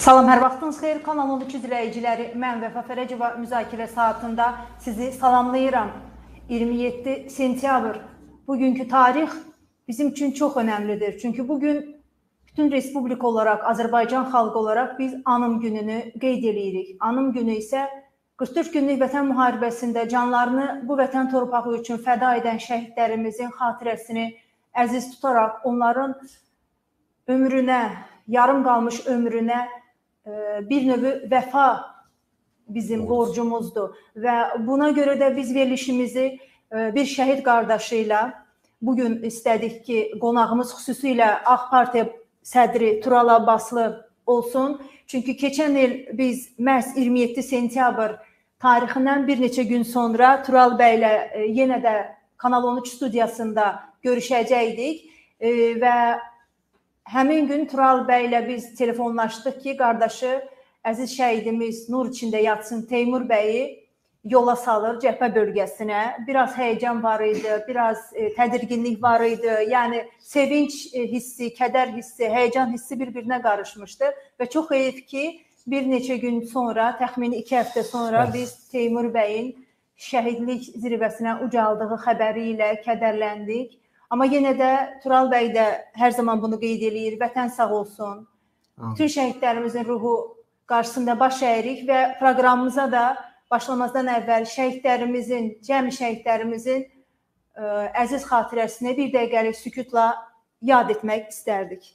Salam, hər vaxtınız xeyir. Kanal 13 izləyiciləri, mən Vəfa Fərəcova müzakirə saatında sizi salamlayıram. 27 sentyabr. Bugünkü tarix bizim üçün çox önəmlidir. Çünki bugün bütün respublika olaraq, Azərbaycan xalqı olaraq biz anım gününü qeyd edirik. Anım günü isə 44 günlük vətən müharibəsində canlarını bu vətən torpağı üçün fəda edən şəhidlərimizin xatirəsini əziz tutaraq onların ömrünə, yarım qalmış ömrünə bir növ vəfa bizim borcumuzdur və buna görə də biz verilişimizi bir şəhid qardaşıyla bugün istədik ki, qonağımız xüsusilə Ağ Partiya sədri Tural Abbaslı olsun. Çünki keçən il biz məhz 27 sentyabr tarixindən bir neçə gün sonra Tural bəylə yenə də Kanal 13 studiyasında görüşəcəkdik və həmin gün Tural bəylə biz telefonlaşdıq ki, qardaşı, əziz şəhidimiz nur içində yatsın Teymur bəyi yola salır cəbhə bölgəsinə. Biraz həyəcan var idi, biraz tədirginlik var idi. Yəni, sevinç hissi, kədər hissi, həyəcan hissi bir-birinə qarışmışdı və çox heyif ki, bir neçə gün sonra, təxmini 2 həftə sonra biz Teymur bəyin şəhidlik zirvəsinə ucaldığı xəbəri ilə kədərləndik. Amma yenə də Tural bəy də hər zaman bunu qeyd edir, vətən sağ olsun. Bütün şəhidlərimizin ruhu qarşısında baş əyirik və proqramımıza da başlamazdan əvvəl şəhidlərimizin, cəmi şəhidlərimizin əziz xatirəsini bir dəqiqəlik sükutla yad etmək istərdik.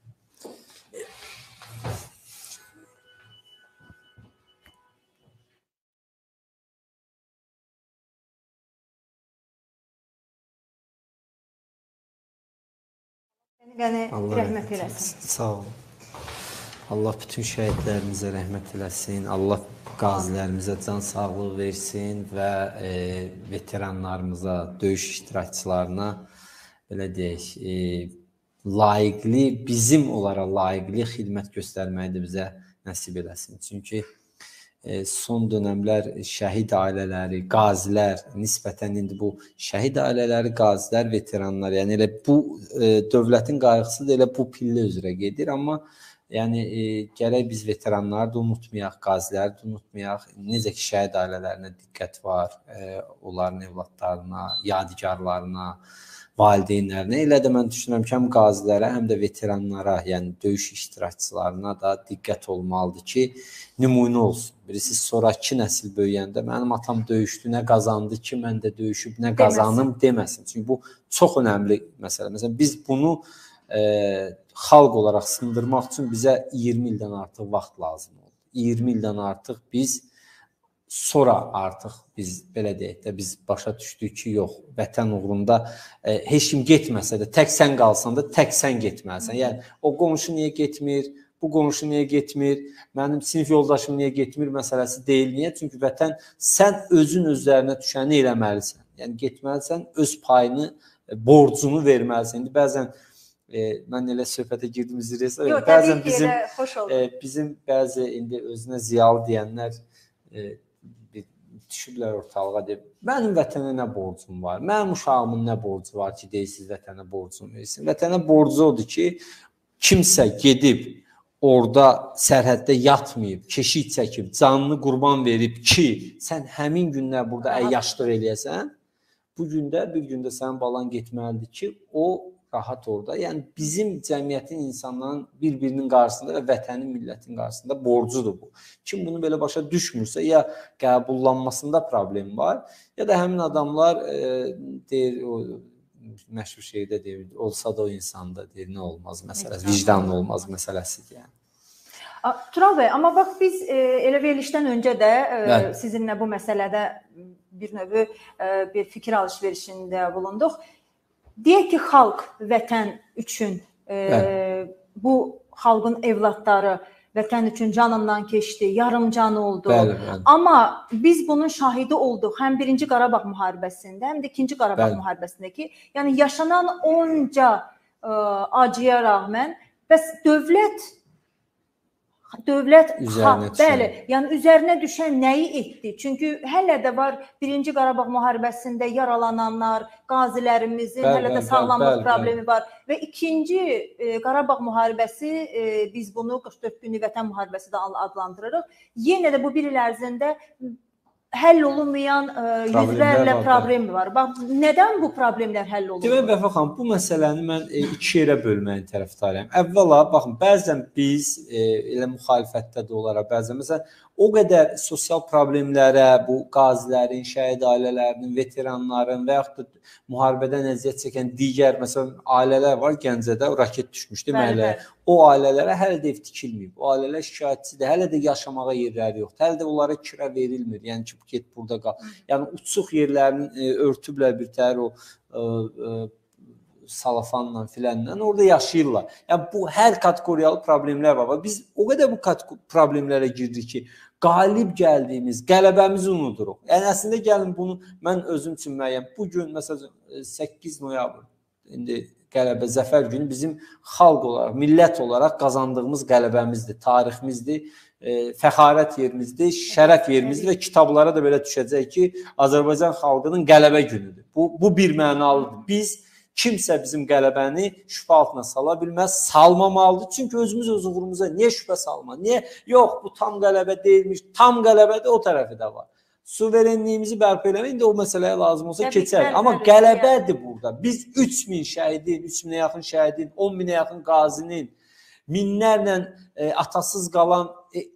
Rəhmət eləsin. Sağ olun. Allah bütün şəhidlərimizə rəhmət eləsin. Allah qazilərimizə can sağlığı versin və veteranlarımıza, döyüş iştirakçılarına belə deyək, layiqli, bizim onlara layiqli xidmət göstərməyi də bizə nəsib eləsin. Çünki son dönəmlər şəhid ailələri, qazilər, nisbətən indi bu şəhid ailələri, qazilər, veteranlar, yəni elə bu dövlətin qayğısı da elə bu pillə üzrə gedir, amma yəni gərək biz veteranları da unutmayaq, qaziləri da unutmayaq. Necə ki, şəhid ailələrinə diqqət var, onların evladlarına, yadigarlarına, valideynlərinə. Elə də mən düşünürəm ki, həm qazilərə, həm də veteranlara, yəni döyüş iştirakçılarına da diqqət olmalıdır ki, nümunə olsun. Birisi sonraki nəsil böyüyəndə mənim atam döyüşdü, nə qazandı ki, mən də döyüşüb, nə qazanım deməsin. Çünki bu çox önəmli məsələ. Məsələn, biz bunu xalq olaraq sındırmaq üçün bizə 20 ildən artıq vaxt lazım oldu. 20 ildən artıq biz sonra artıq biz belə deyək də biz başa düşdük ki, yox, vətən uğrunda heç kim getməsə də, tək sən qalsan da, tək sən getməlisən. Yəni, o qonşu niyə getmir, bu qonşu niyə getmir, mənim sinif yoldaşım niyə getmir məsələsi deyil. Niyə? Çünki vətən, sən özün özlərinə düşəni eləməlisən. Yəni, getməlisən, öz payını, borcunu verməlisən. İndi bəzən, mən elə söhbətə girdim, bəzən bizim bəzi indi özünə ziyalı deyənlər düşürlər ortalığa deyib, mənim vətənə nə borcum var, mənim uşağımın nə borcu var ki, deyirsiniz vətənə borcum versin. Vətənə borcu odur ki, kimsə gedib orada sərhəddə yatmayıb, keşik çəkib, canını qurban verib ki, sən həmin günlər burada əyyaşlıq eləyəsən, bu gündə, bir gündə sənin balan getməlidir ki, o rahat orada. Yəni, bizim cəmiyyətin, insanların bir-birinin qarşısında və vətənin, millətin qarşısında borcudur bu. Kim bunu belə başa düşmürsə, ya qəbullanmasında problem var, ya da həmin adamlar deyir, o məşhur şeydə deyir, olsa da o insanda deyir, nə olmaz məsələsi, vicdanlı olmaz məsələsidir yəni. Tural bəy, amma bax, biz elə verilişdən öncə də sizinlə bu məsələdə bir növ bir fikir alışverişində bulunduq. Deyək ki, xalq vətən üçün, bu xalqın evladları vətən üçün canından keçdi, yarım canı oldu. Amma biz bunun şahidi olduq həm 1-ci Qarabağ müharibəsində, həm də 2-ci Qarabağ müharibəsindəki, yəni yaşanan onca acıya rağmen, bəs dövlət dövlət Üzərinə düşən. bəli, yəni üzərinə düşən nəyi etdi? Çünki hələ də var 1-ci Qarabağ müharibəsində yaralananlar, qazilərimizin hələ də sağlamlıq problemi var və 2-ci Qarabağ müharibəsi biz bunu 44 günlük vətən müharibəsi də adlandırırıq. Yenə də bu bir il ərzində həll olunmayan yüzlərlə problem var. Bax, nədən bu problemlər həll olunur? Demək, Vəfa xanım, bu məsələni mən iki yerə bölməyin tərəfdarıyam. Əvvəla, baxın, bəzən biz elə müxalifətdə də olaraq, bəzən məsələn, o qədər sosial problemlərə, bu qazilərin, şəhid ailələrinin, veteranların və yaxud da müharibədən əziyyət çəkən digər, məsələn, ailələr var, Gəncədə raket düşmüşdü məhəlləyə. O ailələrə hələ də ev tikilməyib. O ailələr şikayətçidir. Hələ də yaşamağa yerləri yoxdur. Hələ də onlara kira verilmir. Yəni ki, get burada qal. Yəni uçuq yerlərini örtüblər bir təhər o salafanla filanla orada yaşayırlar. Yəni bu hər kateqoriyalı problemlər var. Biz o qədər bu problemlərə girdik ki, qalib gəldiyimiz, qələbəmizi unuduruq. Yəni əslində gəlin bunu mən özüm üçün müəyyən. Bu gün məsələn 8 noyabr indi qələbə zəfər günü bizim xalq olaraq, millət olaraq qazandığımız qələbəmizdir, tariximizdir, fəxarət yerimizdir, şərəf yerimizdir və kitablara da belə düşəcək ki, Azərbaycan xalqının qələbə günüdür. Bu bir mənalıdır. Biz kimsə bizim qələbəni şübhə altına sala bilməz, salmamalıdır. Çünki özümüz öz uğurumuza niyə şübhə salma? Niyə? Yox, bu tam qələbə deyilmiş, tam qələbə də o tərəfi də var. Suverenliyimizi bərpa eləmək, indi o məsələyə lazım olsa keçər. Amma qələbədir burada. Biz 3000 şəhidin, 3000-ə yaxın şəhidin, 10.000-ə yaxın qazinin, minlərlə atasız qalan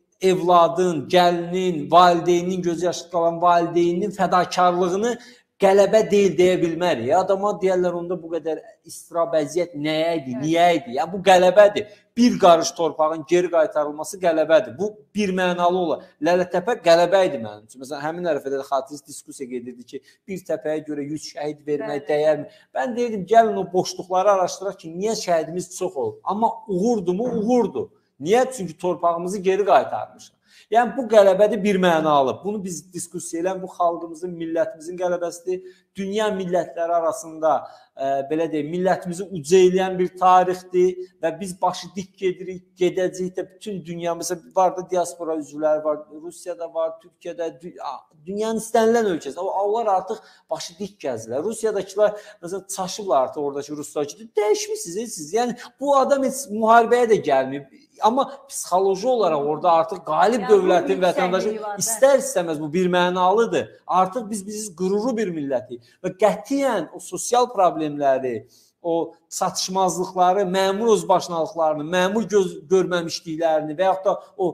evladın, gəlinin, valideynin, gözü yaşlı qalan valideynin fədakarlığını qələbə deyil deyə bilmərik. Adama deyərlər onda bu qədər istirab, əziyyət nəyə idi, niyə idi? Ya bu qələbədir. Bir qarış torpağın geri qaytarılması qələbədir. Bu bir mənalı olar. Lələtəpə qələbə idi mənim üçün. Məsələn, həmin ərəfədə də xatirəsi diskussiya gedirdi ki, bir təpəyə görə 100 şəhid vermək dəyərmi? Mən deyirdim, gəlin o boşluqları araşdıraq ki, niyə şəhidimiz çox olub? Amma uğurdumu? Uğurdu. Niyə? Çünki torpağımızı geri qaytarmışıq. Yəni bu qələbədir bir mənalı. Bunu biz diskussiya edən bu xalqımızın, millətimizin qələbəsidir. Dünya millətləri arasında belə deyək, millətimizi uca eləyən bir tarixdir və biz başı dik gedirik, gedəcəyik də bütün dünya, məsələn, var da diaspora üzvləri var, Rusiyada var, Türkiyədə, dünyanın istənilən ölkəsi. Onlar artıq başı dik gəzirlər. Rusiyadakılar məsələn çaşıblar artıq oradakı ruslar dəyişmisiniz siz. Yəni bu adam heç müharibəyə də gəlməyib. Amma psixoloji olaraq orada artıq qalib dövlətin vətəndaşı istər-istəməz bu bir mənalıdır. Artıq biz qürurlu bir millətik və qətiyyən o sosial problemləri, o çatışmazlıqları, məmur özbaşınalıqlarını, məmur görməmişliklərini və yaxud da o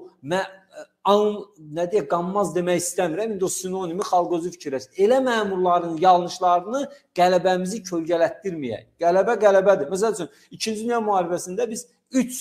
nə deyək, qanmaz demək istəmirəm, indi o sinonimi xalq özü fikirləşir. Elə məmurların yanlışlarını qələbəmizi kölgələtdirməyək. Qələbə qələbədir. Məsəl üçün, 2-ci Dünya müharibəsində biz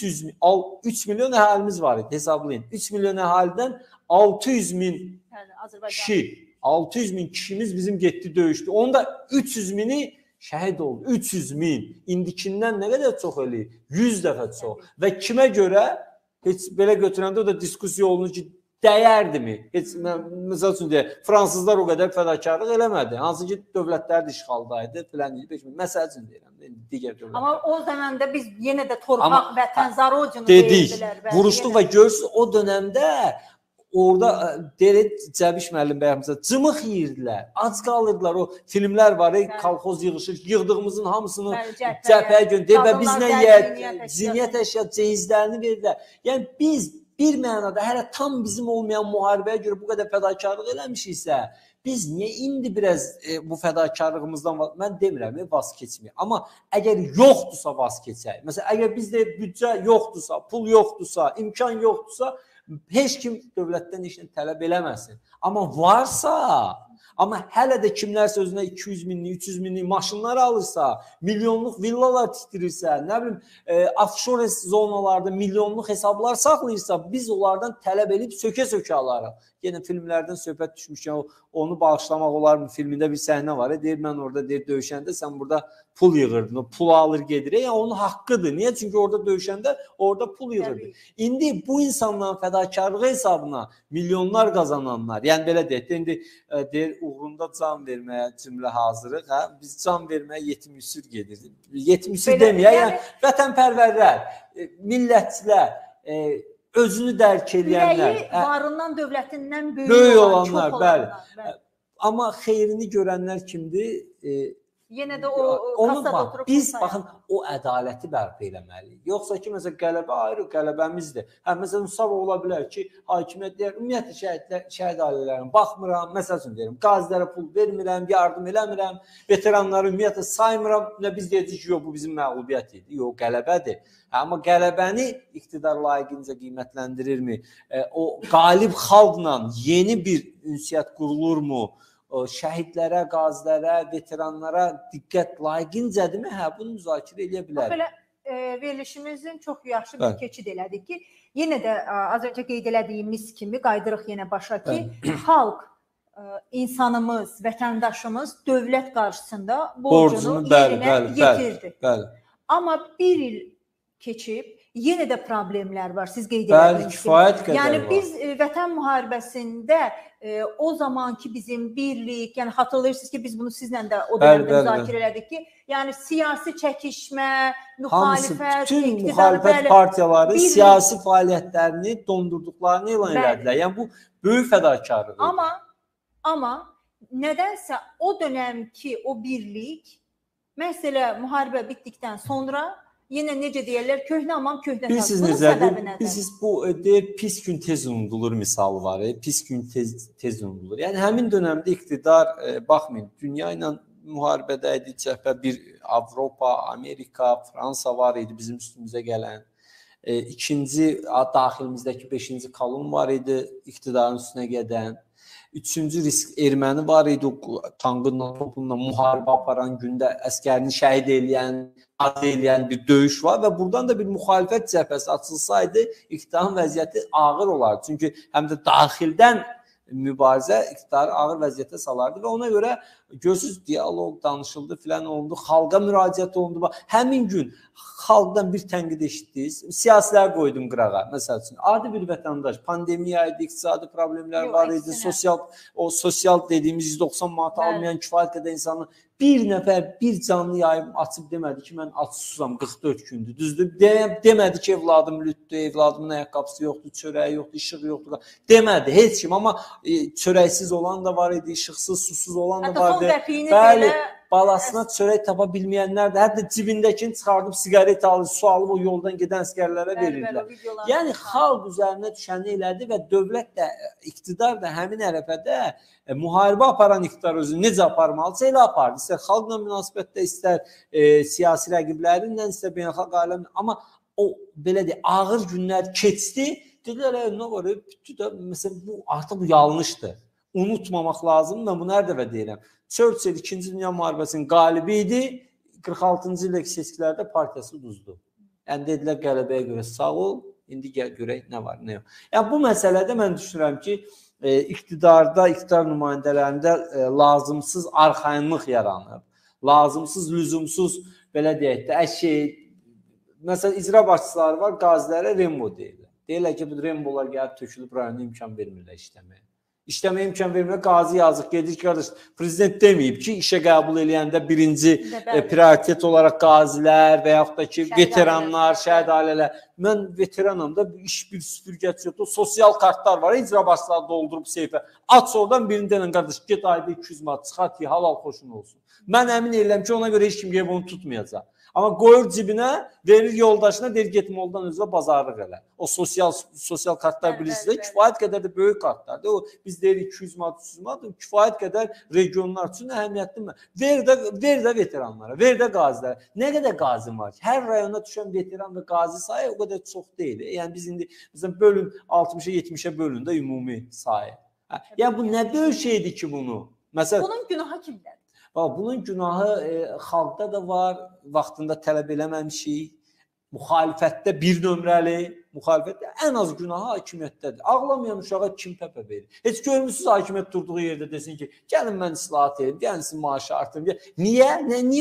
3 milyon əhalimiz var idi, hesablayın. 3 milyon əhalidən 600 min kişi, 600 min kişimiz bizim getdi döyüşdü. Onda 300 mini şəhid oldu. 300 min. İndikindən nə qədər çox eləyir? 100 dəfə çox. Və kimə görə? Heç belə götürəndə o da diskussiya olunur ki, dəyərdimi? Heç, məsəl üçün deyək, fransızlar o qədər fədakarlıq eləmədi. Hansı ki, dövlətlər də işğaldaydı. Məsəl üçün deyirəm, digər dövlətlər. Amma o dövrdə biz yenə də torpaq, vətən, zarodcunu dedik, vuruşduq və görürsünüz, o dövrdə orada Cəbiş müəllim bəyəmsə cımıq yeyirdilər, ac qalırdılar. O filmlər var, kolxoz yığışır, yığdığımızın hamısını cəbhəyə göndərir və bizlə zinniyyət əşya cehizlərini verirlər. Yəni biz bir mənada hələ tam bizim olmayan müharibəyə görə bu qədər fədakarlıq eləmişiksə, biz niyə indi biraz bu fədakarlığımızdan mən demirəm, vaz keçməyək. Amma əgər yoxdursa vaz keçək. Məsələn, əgər bizdə büdcə yoxdursa, pul yoxdursa, imkan yoxdursa, heç kim dövlətdən heç nə tələb eləməsin. Amma varsa, amma hələ də kimlərsə özünə 200 minlik, 300 minlik maşınlar alırsa, milyonluq villalar tikdirirsə, nə bilim, offshore zonalarda milyonluq hesablar saxlayırsa, biz onlardan tələb edib sökə-sökə alarıq. Yenə filmlərdən söhbət düşmüşkən, onu bağışlamaq olar mı? Filmində bir səhnə var. Deyir, mən orada döyüşəndə sən burada pul yığırdın. O pulu alır gedir. Yəni onun haqqıdır. Niyə? Çünki orada döyüşəndə orada pul yığırdı. İndi bu insanların fədakarlığı hesabına milyonlar qazananlar, yəni belə deyək, indi deyir, uğrunda can verməyə cümlə hazırıq. Biz can verməyə yetim-üsür gedirdik. Yetim-üsür deməyək, yəni vətənpərvərlər, millətçilər, özünü dərk edənlər, Ürəyi varından, dövlətindən böyük böyük olanlar, çox bəli. olanlar. Amma xeyrini görənlər kimdir? Yenə də o Onu kasada bax, oturub biz baxın o ədaləti bərpa eləməliyik. Yoxsa ki, məsələn, qələbə ayrı, qələbəmizdir. Hə, məsələn, sabah ola bilər ki, hakimiyyət deyər, ümumiyyətlə şəhid ailələrinə baxmıram, məsəl üçün deyirəm, qazilərə pul vermirəm, yardım eləmirəm, veteranları ümumiyyətlə saymıram. Biz deyəcəyik ki, yox, bu bizim məğlubiyyət idi. Yox, qələbədir. Amma qələbəni iqtidar layiqincə qiymətləndirirmi? O qalib xalqla yeni bir ünsiyyət qurulurmu? Şəhidlərə, qazilərə, veteranlara diqqət layiqincədirmi? Hə, bunu müzakirə edə bilərik. Belə verilişimizin çox yaxşı bir keçid elədik ki, yenə də az öncə qeyd elədiyimiz kimi qaydırıq yenə başa ki, xalq, insanımız, vətəndaşımız dövlət qarşısında borcunu yerinə yetirdi. Amma bir il keçib, yenə də problemlər var, siz qeyd elədiniz kimi. Yəni biz vətən müharibəsində o zamanki bizim birlik, yəni xatırlayırsınız ki, biz bunu sizlə də o dövrdə müzakirə elədik ki, yəni siyasi çəkişmə, müxalifət, bütün müxalifət partiyaları siyasi fəaliyyətlərini dondurduqlarını elan elədilər. Yəni bu böyük fədakarlıqdır. Amma nədənsə o dönəmki o birlik, məsələ müharibə bitdikdən sonra yenə necə deyirlər, köhnə aman köhnə tas. Bunun səbəbi nədir? Bilirsiniz, bu deyir, pis gün tez unudulur misalı var. Pis gün tez unudulur. Yəni həmin dönəmdə iqtidar, baxmayın, dünya ilə müharibədə idi, cəbhə bir Avropa, Amerika, Fransa var idi bizim üstümüzə gələn. İkinci daxilimizdəki 5-ci kolon var idi, iqtidarın üstünə gedən. Üçüncü risk erməni var idi, tankınla, topunla müharibə aparan gündə əskərini şəhid eləyən bir döyüş var və buradan da bir müxalifət cəbhəsi açılsaydı, iqtidarın vəziyyəti ağır olardı. Çünki həm də daxildən mübarizə iqtidarı ağır vəziyyətə salardı və ona görə görürsünüz, diyaloq danışıldı, filan olundu, xalqa müraciət olundu. Həmin gün xalqdan bir tənqid eşitdiniz, siyasiləri qoydum qırağa. Məsəl üçün, adi bir vətəndaş, pandemiya idi, iqtisadi problemlər var idi, sosial dediyimiz 190 manat almayan kifayət qədər insanın bir nəfər bir canlı yayım açıb demədi ki, mən açsızam 44 gündür, düzdür? Demədi ki, evladım lütdür, evladımın ayaqqabısı yoxdur, çörəyi yoxdur, işığı yoxdur. Demədi heç kim, amma çörəksiz olan da var idi, işıqsız, susuz olan da var idi. Bəli, balasına çörək tapa bilməyənlər də hətta cibindəkini çıxardıb siqaret alır, su alıb o yoldan gedən əsgərlərə verirlər. Yəni xalq üzərinə düşəni elədi və dövlət də, iqtidar da həmin ərəfədə müharibə aparan iqtidar özünü necə aparmalısa elə apardı. İstər xalqla münasibətdə, istər siyasi rəqiblərinlə, istər beynəlxalq aləmlə. Amma o belə deyək, ağır günlər keçdi. Dedilər, nə var? Məsələn, bu artıq bu yanlışdır. Unutmamaq lazım. Mən bunu hər dəfə deyirəm. Churchill 2-ci Dünya müharibəsinin qalibi idi. 46-cı ildəki seçkilərdə partiyası uduzdu. Yəni dedilər, qələbəyə görə sağ ol. İndi gəl görək nə var, nə yox. Yəni bu məsələdə mən düşünürəm ki, iqtidarda, iqtidar nümayəndələrində lazımsız arxayınlıq yaranıb. Lazımsız, lüzumsuz, belə deyək də, əşək. Məsələn, icra başçıları var, qazilərə Rembo deyirlər. Deyirlər ki, bu Rembolar gəlib tökülüb rayonda imkan vermirlər işləməyə. İşləməyə imkan vermirlər, qazi yazıq gedir ki, qardaş, prezident deməyib ki, işə qəbul eləyəndə birinci prioritet olaraq qazilər və yaxud da ki, veteranlar, şəhid ailələr. Mən veteranam da, iş bir süpürgəçi yoxdur, sosial kartlar var, icra başçıları doldurub seyfə. Aç oradan birində ilə qardaş, get ayda 200 manat çıxar ki, halal xoşun olsun. Mən əmin edirəm ki, ona görə heç kim gəlib onu tutmayacaq. Amma qoyur cibinə, verir yoldaşına, deyir getmə oldan özünə bazarlıq elə. O sosial kartlar bilirsiniz, kifayət qədər də böyük kartlardır. O biz deyirik 200 manat, 300 manat, kifayət qədər regionlar üçün əhəmiyyətli. Ver də veteranlara, ver də qazilərə. Nə qədər qazim var ki? Hər rayona düşən veteran və qazi sayı o qədər çox deyil. Yəni biz indi bölün 60-a 70-ə bölün də ümumi sayı. Yəni bu nə böyük şeydir ki bunu? Bunun günahı kimdədir? Bunun günahı xalqda da var, vaxtında tələb eləməmişik. Müxalifətdə bir nömrəli, müxalifətdə ən az günahı hakimiyyətdədir. Ağlamayan uşağa kim pəpə verir? Heç görmürsünüz hakimiyyət durduğu yerdə desin ki, gəlin mən islahat edeyim, gəlin sizin maaşı artırım. Niyə? Niyə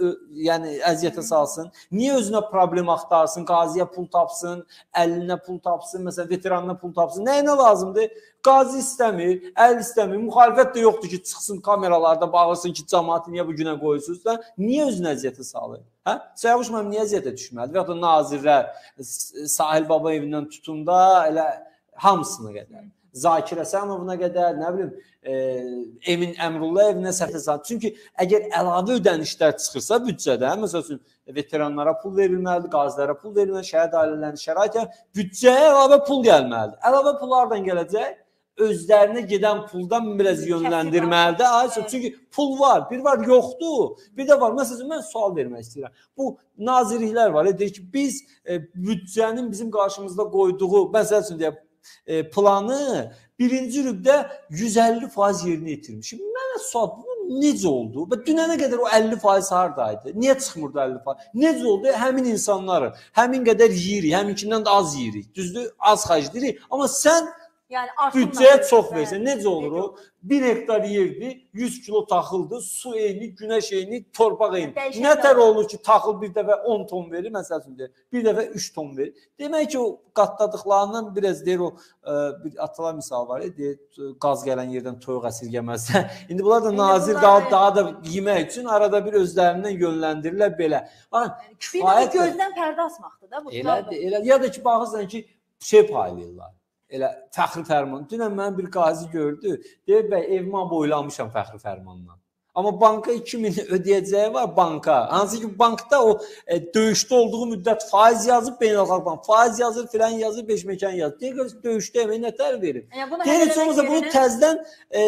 özünü əziyyətə salsın? Niyə özünə problem axtarsın? Qaziyə pul tapsın, əlinə pul tapsın, məsələn, veteranına pul tapsın. Nəyinə lazımdır? Qazi istəmir, əl istəmir, müxalifət də yoxdur ki, çıxsın kameralarda bağırsın ki, cəmaatı niyə bu günə qoyursunuz da, niyə özünü əziyyətə salır? Hə? Cəvuş müəllim niyə əziyyətə düşməlidir? Və ya da nazirlər Sahil Babayevindən tutun da elə hamısına qədər. Zakir Əsənovuna qədər, nə bilim, Emin Əmrullayevinə səhv. Çünki əgər əlavə ödənişlər çıxırsa büdcədə, məsəl üçün veteranlara pul verilməlidir, qazilərə pul verilməlidir, şəhid ailələrinin şəraitə büdcəyə əlavə pul gəlməlidir. Əlavə pul hardan gələcək? Özlərinə gedən puldan biraz yönləndirməlidir. Çünki pul var, bir var yoxdur, bir də var. Məsələn, mən sual vermək istəyirəm. Bu nazirliklər var, deyir ki, biz büdcənin bizim qarşımızda qoyduğu, məsəl üçün deyək, planı birinci rübdə 150% yerinə yetirmişim. Mənə sual, bu necə oldu? Dünənə qədər o 50% hardaydı? Niyə çıxmırdı 50%? Necə oldu? Həmin insanları, həmin qədər yeyirik, həminkindən də az yeyirik. Düzdür? Az xərc edirik. Amma sən büdcəyə çox versən, necə olur o? 1 hektar yerdi, 100 kilo taxıldı, su eyni, günəş eyni, torpaq eyni. Nətər olur ki, taxıl bir dəfə 10 ton verir, məsəl üçün deyir, bir dəfə 3 ton verir. Demək ki, o qatladıqlarından biraz deyir, o bir atalar misal var, deyir, qaz gələn yerdən toyuq əsirgəməzsə. İndi bunlar da nazir daha da yemək üçün arada bir özlərindən yönləndirirlər belə. Kifayət gözdən pərdə asmaqdır da bu. Elədir. Ya da ki, baxırsan ki, şey paylayırlar. Elə fəxri fərman. Dünən mənim bir qazi gördü. Deyir, bəy, evimə boylamışam fəxri fərmandan. Amma banka 2000 ödəyəcəyi var banka. Hansı ki, bankda o döyüşdə olduğu müddət faiz yazıb, beynəlxalq bank faiz yazır, filan yazır, beşməkan yazır. Deyir, döyüşdə emək nətər verir? Deyir, heç olmasa bunu təzdən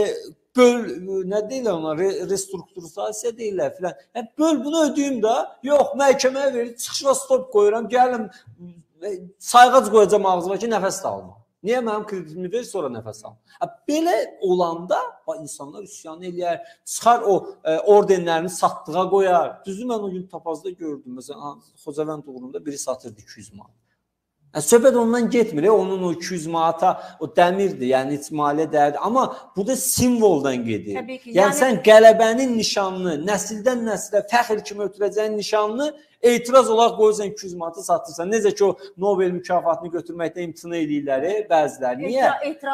nə deyirlər ona, restrukturizasiya deyirlər filan. Böl bunu ödəyim də, yox, məhkəməyə verir, çıxışla stop qoyuram, gəlim, sayğac qoyacam ağzıma ki, nəfəs də alma. Niyə mənim kreditimi ver, sonra nəfəs al? Belə olanda insanlar üsyan eləyər, çıxar o ordenlərini satdığa qoyar. Düzdür, mən o gün Tapazda gördüm. Məsələn, Xocavənd uğrunda biri satırdı 200 manat. Söhbət ondan getmir, onun o 200 manata o dəmirdir, yəni heç maliyyə dəyərdir. Amma bu da simvoldan gedir. Yəni sən qələbənin nişanını, nəsildən nəsilə fəxr kimi ötürəcəyin nişanını etiraz olaraq qoyursan 200 manata satırsan. Necə ki o Nobel mükafatını götürməkdə imtina edirlər bəziləri. Niyə?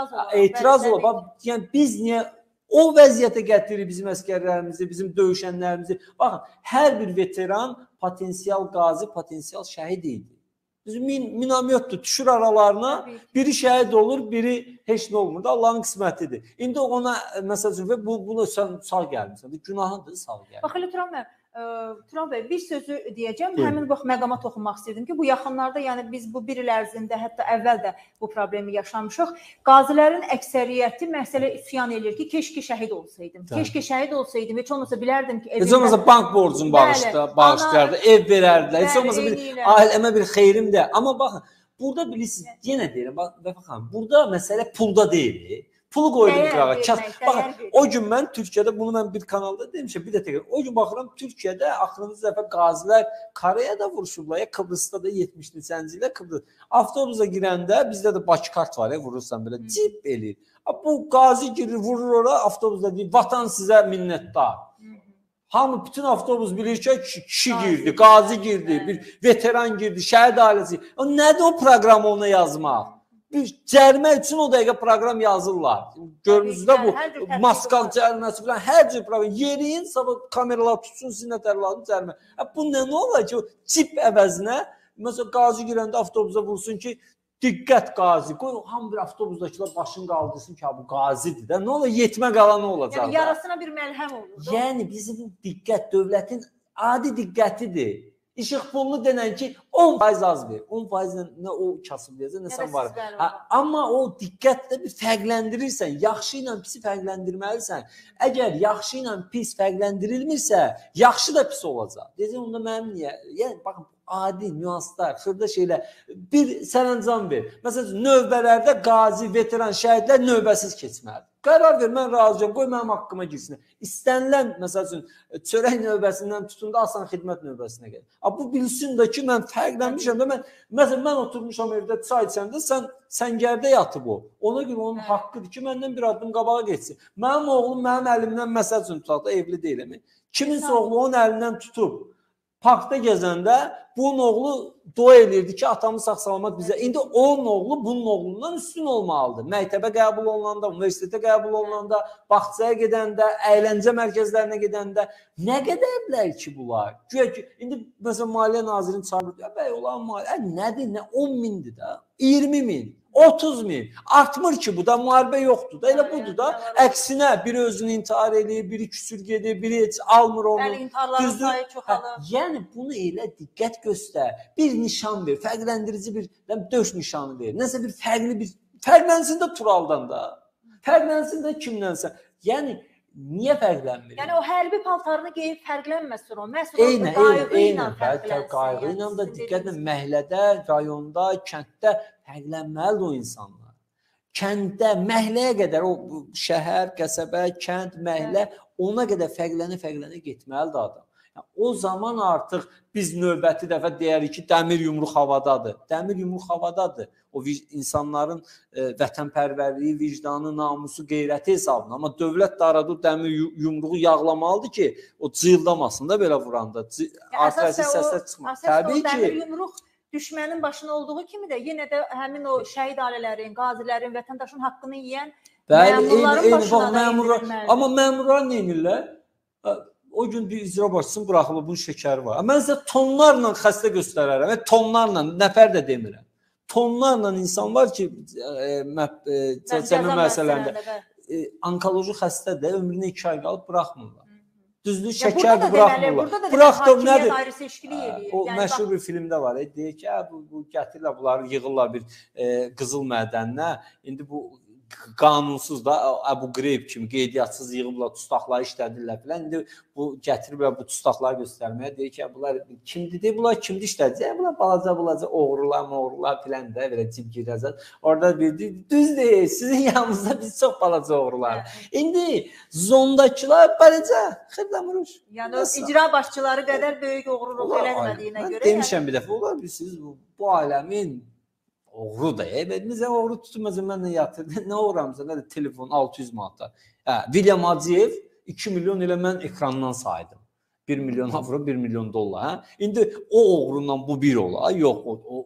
Etiraz olar. Yəni biz niyə o vəziyyətə gətiririk bizim əskərlərimizi, bizim döyüşənlərimizi? Baxın, hər bir veteran potensial qazi, potensial şəhid idi. Minamyotdur, düşür aralarına, biri şəhid olur, biri heç nə olmur da, Allahın qismətidir. İndi ona, məsəl üçün, bunu sən sağ gəlmirsən, günahındır, sağ gəlmir. Bax, elə Turan bəy, bir sözü deyəcəm, həmin vaxt məqama toxunmaq istəyirdim ki, bu yaxınlarda, yəni biz bu bir il ərzində, hətta əvvəl də bu problemi yaşamışıq. Qazilərin əksəriyyəti məsələ üsyan edir ki, keşke şəhid olsaydım. Keşke şəhid olsaydım, heç olmasa bilərdim ki, heç olmasa bank borcunu bağışlayardı, ev verərdi, heç olmasa ailəmə bir xeyrim də. Amma baxın, burada bilirsiniz, yenə deyirəm, baxın, burada məsələ pulda deyil. Pulu qoydum qırağa. Baxın, o gün mən Türkiyədə, bunu mən bir kanalda demişəm, bir də təkrar. O gün baxıram, Türkiyədə axırıncı dəfə qazilər Karaya da vuruşublar, Kıbrısda da 70-ci ildə Kıbrıs. Avtobusa girəndə, bizdə də Bakı kart var, vurursan belə, cip eləyir. Bu qazi girir, vurur ora, avtobusda deyir, vatan sizə minnətdar. Hamı, bütün avtobus bilir ki, kişi girdi, qazi girdi, bir veteran girdi, şəhid ailəsi. Nədir o proqramı ona yazmaq? Bir cərimə üçün o dəqiqə proqram yazırlar. Görmüsünüz də bu maskal cəriməsi falan, hər cür proqram. Yeriyin, sabah kameralar tutsun, sizin nətər lazım cərimə. Bu nə olar ki, o cip əvəzinə, məsələn, qazi girəndə avtobusa vursun ki, diqqət qazi, qoy, hamı bir avtobusdakılar başını qaldırsın ki, bu qazidir də. Nə olar, yetmə qalan nə olacaq? Yəni, yarasına bir məlhəm olur. Yəni, bizim diqqət, dövlətin adi diqqətidir. İşıq pulunu denən ki, 10% az ver. 10% nə o kasıb deyəcək, nə sən var. Amma o diqqətlə bir fərqləndirirsən, yaxşı ilə pisi fərqləndirməlisən. Əgər yaxşı ilə pis fərqləndirilmirsə, yaxşı da pis olacaq. Deyəcək, onda mənim niyə? Yəni, baxın, adi, nüanslar, xırda şeylər, bir sərəncam ver. Məsələn, növbələrdə qazi, veteran, şəhidlər növbəsiz keçməlidir. Qərar ver, mən razıyam, qoy mənim haqqıma girsin. İstənilən, məsəl üçün, çörək növbəsindən tutun da asan xidmət növbəsinə gəlir. Bu bilsin də ki, mən fərqlənmişəm də, məsələn, mən oturmuşam evdə çay içəndə, səngərdə yatıb o. Ona görə onun haqqıdır ki, məndən bir addım qabağa geçsin. Mənim oğlum mənim əlimdən, məsəl üçün, tutaq da evli deyiləm. Kiminsə oğlu onun əlindən tutub, Parkda gəzəndə bunun oğlu dua edirdi ki, atamı sağ-salamat bizə. İndi onun oğlu bunun oğlundan üstün olmalıdır. Məktəbə qəbul olunanda, universitetə qəbul olunanda, bağçaya gedəndə, əyləncə mərkəzlərinə gedəndə nə qədərlər ki bunlar? Güya ki, indi məsələn Maliyyə Nazirini çağırır. Ya bəy, olan maliyyə nədir? Nə 10 mindir də? 20 min, 30 min. Artmır ki bu da, müharibə yoxdur da. Elə budur da. Əksinə biri özünü intihar edir, biri küsür gedir, biri heç almır onu. Yəni intiharların sayı çoxalır. Yəni bunu elə diqqət göstər. Bir nişan ver, fərqləndirici bir döş nişanı ver. Nəsə bir fərqlənsin də Turaldan da. Fərqlənsin də kimdənsə. Yəni niyə fərqlənmir? Yəni o hərbi paltarını geyib fərqlənməsin o. Məhsul qayğı ilə fərqlənsin. Qayğı ilə də diqqətlə məhəllədə, rayonda, kənddə fərqlənməlidir o insanlar. Kənddə, məhəlləyə qədər o şəhər, qəsəbə, kənd, məhəllə ona qədər fərqlənə getməlidir adam. O zaman artıq biz növbəti dəfə deyərik ki, dəmir yumruq havadadır. Dəmir yumruq havadadır. O insanların vətənpərvərliyi, vicdanı, namusu, qeyrəti hesabına. Amma dövlət də arada o dəmir yumruğu yağlamalıdır ki, o cıyıldamasın da belə vuranda. Artərsiz səslər çıxmaz. Təbii ki. Dəmir yumruq düşmənin başına olduğu kimi də yenə də həmin o şəhid ailələrin, qazilərin, vətəndaşın haqqını yeyən məmurların başına da indirilməlidir. Amma məmurlar nə edirlər? O gün bir icra başçısını buraxılır, bunun şəkəri var. Mən sizə tonlarla xəstə göstərərəm, tonlarla, nəfər də demirəm. Tonlarla insan var ki, cəmi məsələndə onkoloji xəstədir, ömrünə 2 ay qalıb buraxmırlar. Düzdür, şəkər buraxmırlar. Buraxdır nədir? O məşhur bir filmdə var, deyir ki, bu gətirirlər, bunları yığırlar bir qızıl mədəninə. İndi bu qanunsuz da Əbu Qreyb kimi qeydiyyatçısız yığıblar, tustaqları işlədirlər filan. İndi bu gətiriblər bu tustaqları göstərməyə, deyir ki, bunlar kimdir? Bunlar kimdir işlədəcək? Bunlar balaca oğrular filan da belə cib girəcək. Orada bir düz deyil, sizin yanınızda biz çox balaca oğrular. İndi zondakılar balaca xırdamuruş. Yəni icra başçıları qədər böyük oğruluq eləmədiyinə görə. Demişəm bir dəfə, olar siz bu aləmin oğru da. Bizə oğru tutmazsa mənlə yatırdı. Nə oğramsa, nə də telefon 600 manata. William Hacıyev 2 milyon elə mən ekrandan saydım. 1 milyon avro, 1 milyon dollar. İndi o oğrundan bu bir ola. Yox, o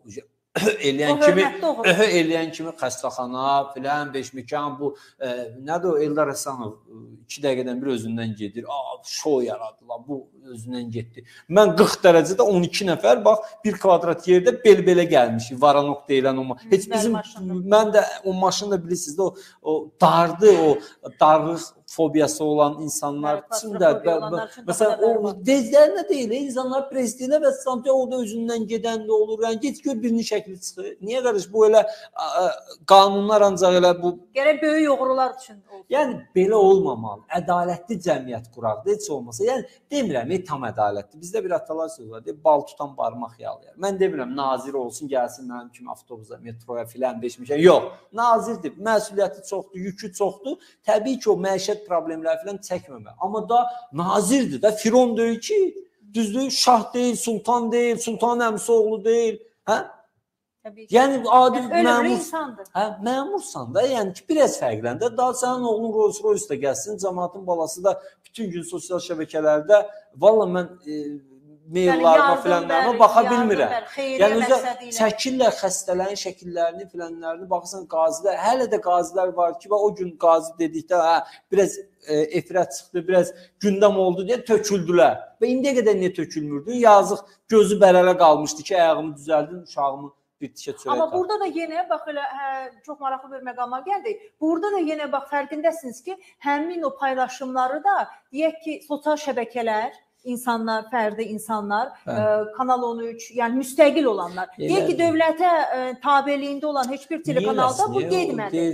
eləyən kimi xəstəxana, filan, beşməkan, bu nədir o Eldar Həsənov 2 dəqiqədən bir özündən gedir. Şou yaradılar, bu özündən getdi. Mən 40 dərəcədə 12 nəfər, bax, 1 kvadrat yerdə bel-belə gəlmişik. Varanok deyilən o maşın. Heç bizim, mən də o maşını da bilirsiniz də, o dardı, o darlıq fobiyası olan insanlar üçün də, məsələn, o dezlərinə deyil, insanlar presliyə və Santiago'da özündən gedən də olur. Yəni, get gör birinin şəkli çıxır. Niyə qardaş, bu elə qanunlar ancaq elə bu... Gərək böyük oğrular üçün olsun. Yəni, belə olmamalı. Ədalətli cəmiyyət quraqdır, heç olmasa. Yəni, demirəm, tam ədalətli. Bizdə bir atalar söz var, bal tutan barmaq yalayar. Mən demirəm, nazir olsun, gəlsin mənim kimi avtobusa, metroya filan, beşmişə. Yox, nazirdir, məsuliyyəti çoxdur, yükü çoxdur. Təbii ki, o məişət problemlər filan çəkməmək. Amma da nazirdir də, Firon deyil ki, düzdür, şah deyil, sultan deyil, sultanın əmisi oğlu deyil. Hə? Yəni adi məmursandır. Hə, məmursan da, yəni ki, biraz fərqləndə. Daha sənin oğlun Rolls-Royce-da gəlsin, cəmaatın balası da bütün gün sosial şəbəkələrdə valla mən maillarıma filanlarına baxa bilmirəm. Yəni özə çəkirlər xəstələrin şəkillərini filanlarını, baxırsan qazilər, hələ də qazilər var ki, o gün qazi dedikdə biraz efirət çıxdı, biraz gündəm oldu deyə töküldülər. Və indiyə qədər niyə tökülmürdün? Yazıq gözü bərələ qalmışdı ki, ayağımı düzəldim, uşağımı bir tikə çörək. Amma burada da yenə bax elə çox maraqlı bir məqama gəldik. Burada da yenə bax fərqindəsiniz ki, həmin o paylaşımları da deyək ki, sosial şəbəkələr, insanlar, fərdi insanlar, Kanal 13, yəni müstəqil olanlar. Deyək ki, dövlətə tabeliyində olan heç bir telekanalda bu qeydmədi.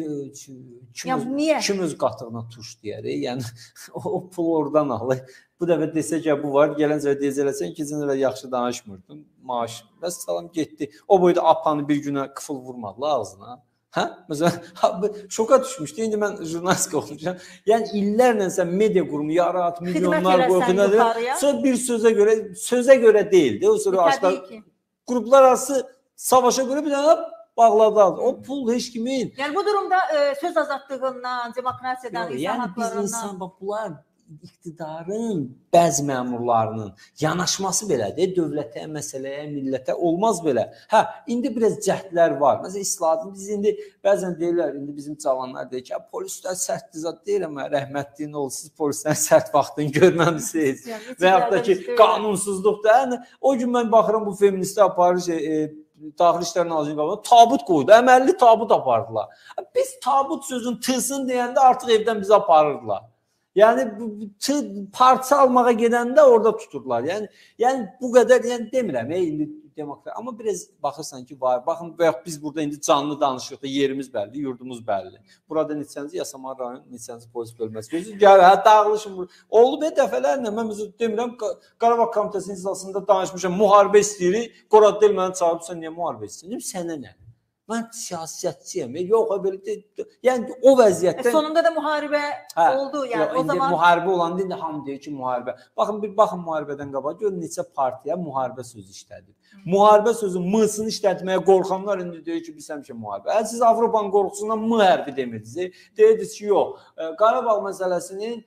Kim öz qatığına tuş deyərik, yəni o pul oradan alır. Bu dəfə desə ki, bu var, gələn zəvə deyəcələsən ki, sən elə yaxşı danışmırdın, maaş. Bəs salam getdi. O boyda apanı bir günə qıfıl vurmadılar ağzına. Hə? Məsələn, şoka düşmüşdü. İndi mən jurnalistika oxumuşam. Yəni illərlə sən media qurumu yarat, milyonlar qoyğunadır. Sonra bir sözə görə deyildi. O sonra açlar qruplar arası savaşa görə bir dənə bağladılar. O pul heç kimin. Yəni bu durumda söz azadlığından, demokratiyadan, insan haqlarından. Yəni biz insan, bax bunlar iqtidarın bəzi məmurlarının yanaşması belədir, dövlətə, məsələyə, millətə olmaz belə. Hə, indi biraz cəhdlər var. Məsələn, islahatın biz indi bəzən deyirlər, indi bizim cavanlar deyir ki, polislər sərtdir zət deyirəm, rəhmətliyin olsun, siz polislərin sərt vaxtını görməmisiniz. Və yaxud da ki, qanunsuzluqdur. Yəni, o gün mən baxıram bu feministə aparır Daxili İşlər Nazirliyi qabağına tabut qoydu. Əməlli tabut apardılar. Biz tabut sözün tılsın deyəndə artıq evdən bizi aparırdılar. Yəni parça almağa gedəndə orada tuturlar. Yəni bu qədər demirəm, indi demokrat. Amma biraz baxırsan ki, var. Baxın, biz burada indi canlı danışırıq da yerimiz bəlli, yurdumuz bəlli. Burada neçənci Yasamal rayon, neçənci polis bölməsi. Gözünüz gəlir, hə, dağılışım. Olub dəfələrlə, mən mesela demirəm, Qarabağ Komitəsinin iclasında danışmışam, müharibə istəyirik, Qoradel məni çağırırsan, niyə müharibə istəyirəm? Sənə nə? Mən siyasətçiyəm. Yox, belə yəni o vəziyyətdə sonunda da müharibə oldu. Yəni o zaman müharibə olanda indi hamı deyir ki, müharibə. Baxın müharibədən qabaq görün neçə partiya müharibə sözü işlədir. Müharibə sözü M-sını işlətməyə qorxanlar indi deyir ki, biz həmişə müharibə. Siz Avropanın qorxusundan M hərfi demirdiniz. Deyirdiniz ki, yox. Qarabağ məsələsinin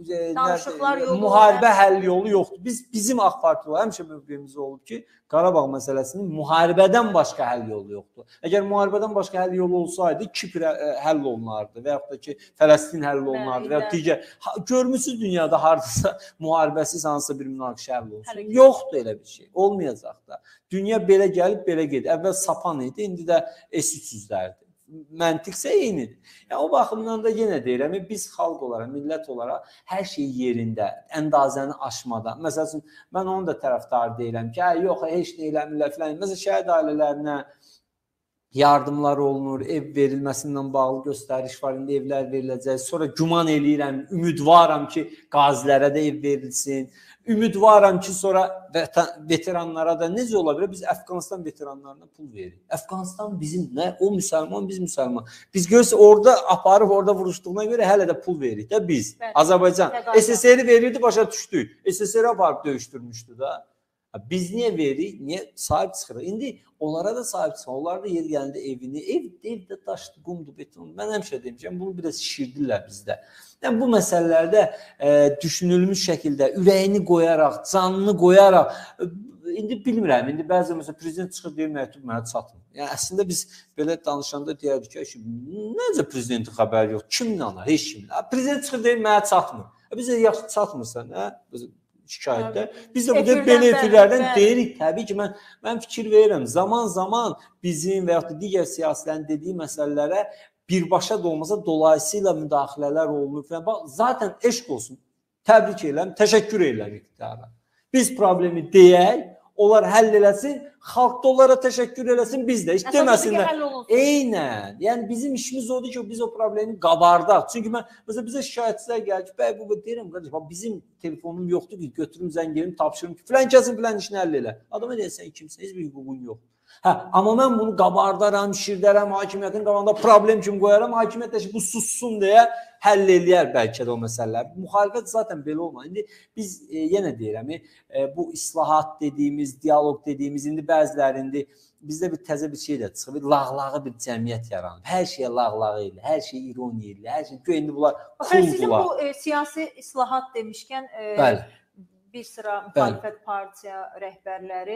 müharibə həll yolu yoxdur. Bizim AK Partidə həmişə mövqeyimiz olub ki, Qarabağ məsələsinin müharibədən başqa həll yolu yoxdur. Əgər müharibədən başqa həll yolu olsaydı, Kipr həll olunardı və yaxud da ki, Fələstin həll olunardı və yaxud digər. Görmüsünüz dünyada hardasa müharibəsiz hansısa bir münaqişə həll olsun. Yoxdur elə bir şey. Olmayacaq da. Dünya belə gəlib, belə gedir. Əvvəl sapan idi, indi də S-300'lərdir. Məntiqsə eynidir. Yəni, o baxımdan da yenə deyirəm, biz xalq olaraq, millət olaraq hər şey yerində, əndazəni aşmadan. Məsələn, mən onun da tərəfdarı deyirəm ki, yox, heç nə eləmirlər filan. Məsələn, şəhid ailələrinə yardımlar olunur, ev verilməsindən bağlı göstəriş var, indi evlər veriləcək. Sonra güman eləyirəm, ümidvaram ki, qazilərə də ev verilsin. Ümidvaram ki, sonra veteranlara da necə ola bilər? Biz Əfqanistan veteranlarına pul veririk. Əfqanistan bizim nə? O müsəlman, biz müsəlman. Biz görürsə orada aparıb, orada vuruşduğuna görə hələ də pul veririk də biz. Azərbaycan. SSR-i verirdi, başa düşdük. SSR-i aparıb döyüşdürmüşdü da. Biz niyə veririk? Niyə sahib çıxırıq? İndi onlara da sahib çıxırıq. Onlar da yer gəlində evini, evdə daşdı, qumdu, beton. Mən həmişə demişəm, bunu biraz şişirdirlər bizdə. Yəni, bu məsələlərdə düşünülmüş şəkildə ürəyini qoyaraq, canını qoyaraq, indi bilmirəm, indi bəzən məsələn prezident çıxır deyir, məktub mənə çatmır. Yəni, əslində biz belə danışanda deyərdik ki, necə prezidentin xəbəri yox, kimlə anar, heç kimlə. Prezident çıxır deyir, mənə çatmır. Bizə yaxşı çatmırsan, şikayətlər. Biz də belə efirlərdən deyirik. Təbii ki, mən fikir verirəm. Zaman bizim və yaxud da digər siyasilərin dediyi məsələlərə birbaşa da olmasa dolayısıyla müdaxilələr olunur. Zaten eşq olsun. Təbrik edirəm, təşəkkür edirəm iqtidara. Biz problemi deyək, onlar həll eləsin, xalq da onlara təşəkkür eləsin, biz də. Heç deməsinlər. Eynən. Yəni, bizim işimiz odur ki, biz o problemi qabardaq. Çünki məsələn, bizə şikayətçilər gəlir ki, bəy, bu deyirəm, qardaş, bizim telefonum yoxdur ki, götürüm, zəng edim, tapşırım ki, filan kəsin filan işini həll elə. Adama deyəsən, kimsən, heç bir hüququn yox. Amma mən bunu qabardaram, şişirdərəm, hakimiyyətin qabağında problem kimi qoyaram, hakimiyyət də ki, bu sussun deyə həll eləyər bəlkə də o məsələlər. Müxalifət zaten belə olmalı. İndi biz yenə deyirəm, bu islahat dediyimiz, dialoq dediyimiz, indi bəzilərində bizdə bir təzə bir şey də çıxır, bir lağlağı bir cəmiyyət yaranır. Hər şeyə lağlağı ilə, hər şey ironiya ilə, hər şey, indi bunlar kuldular. Sizin bu siyasi islahat demişkən, bir sıra müxalifət partiya rəhbərləri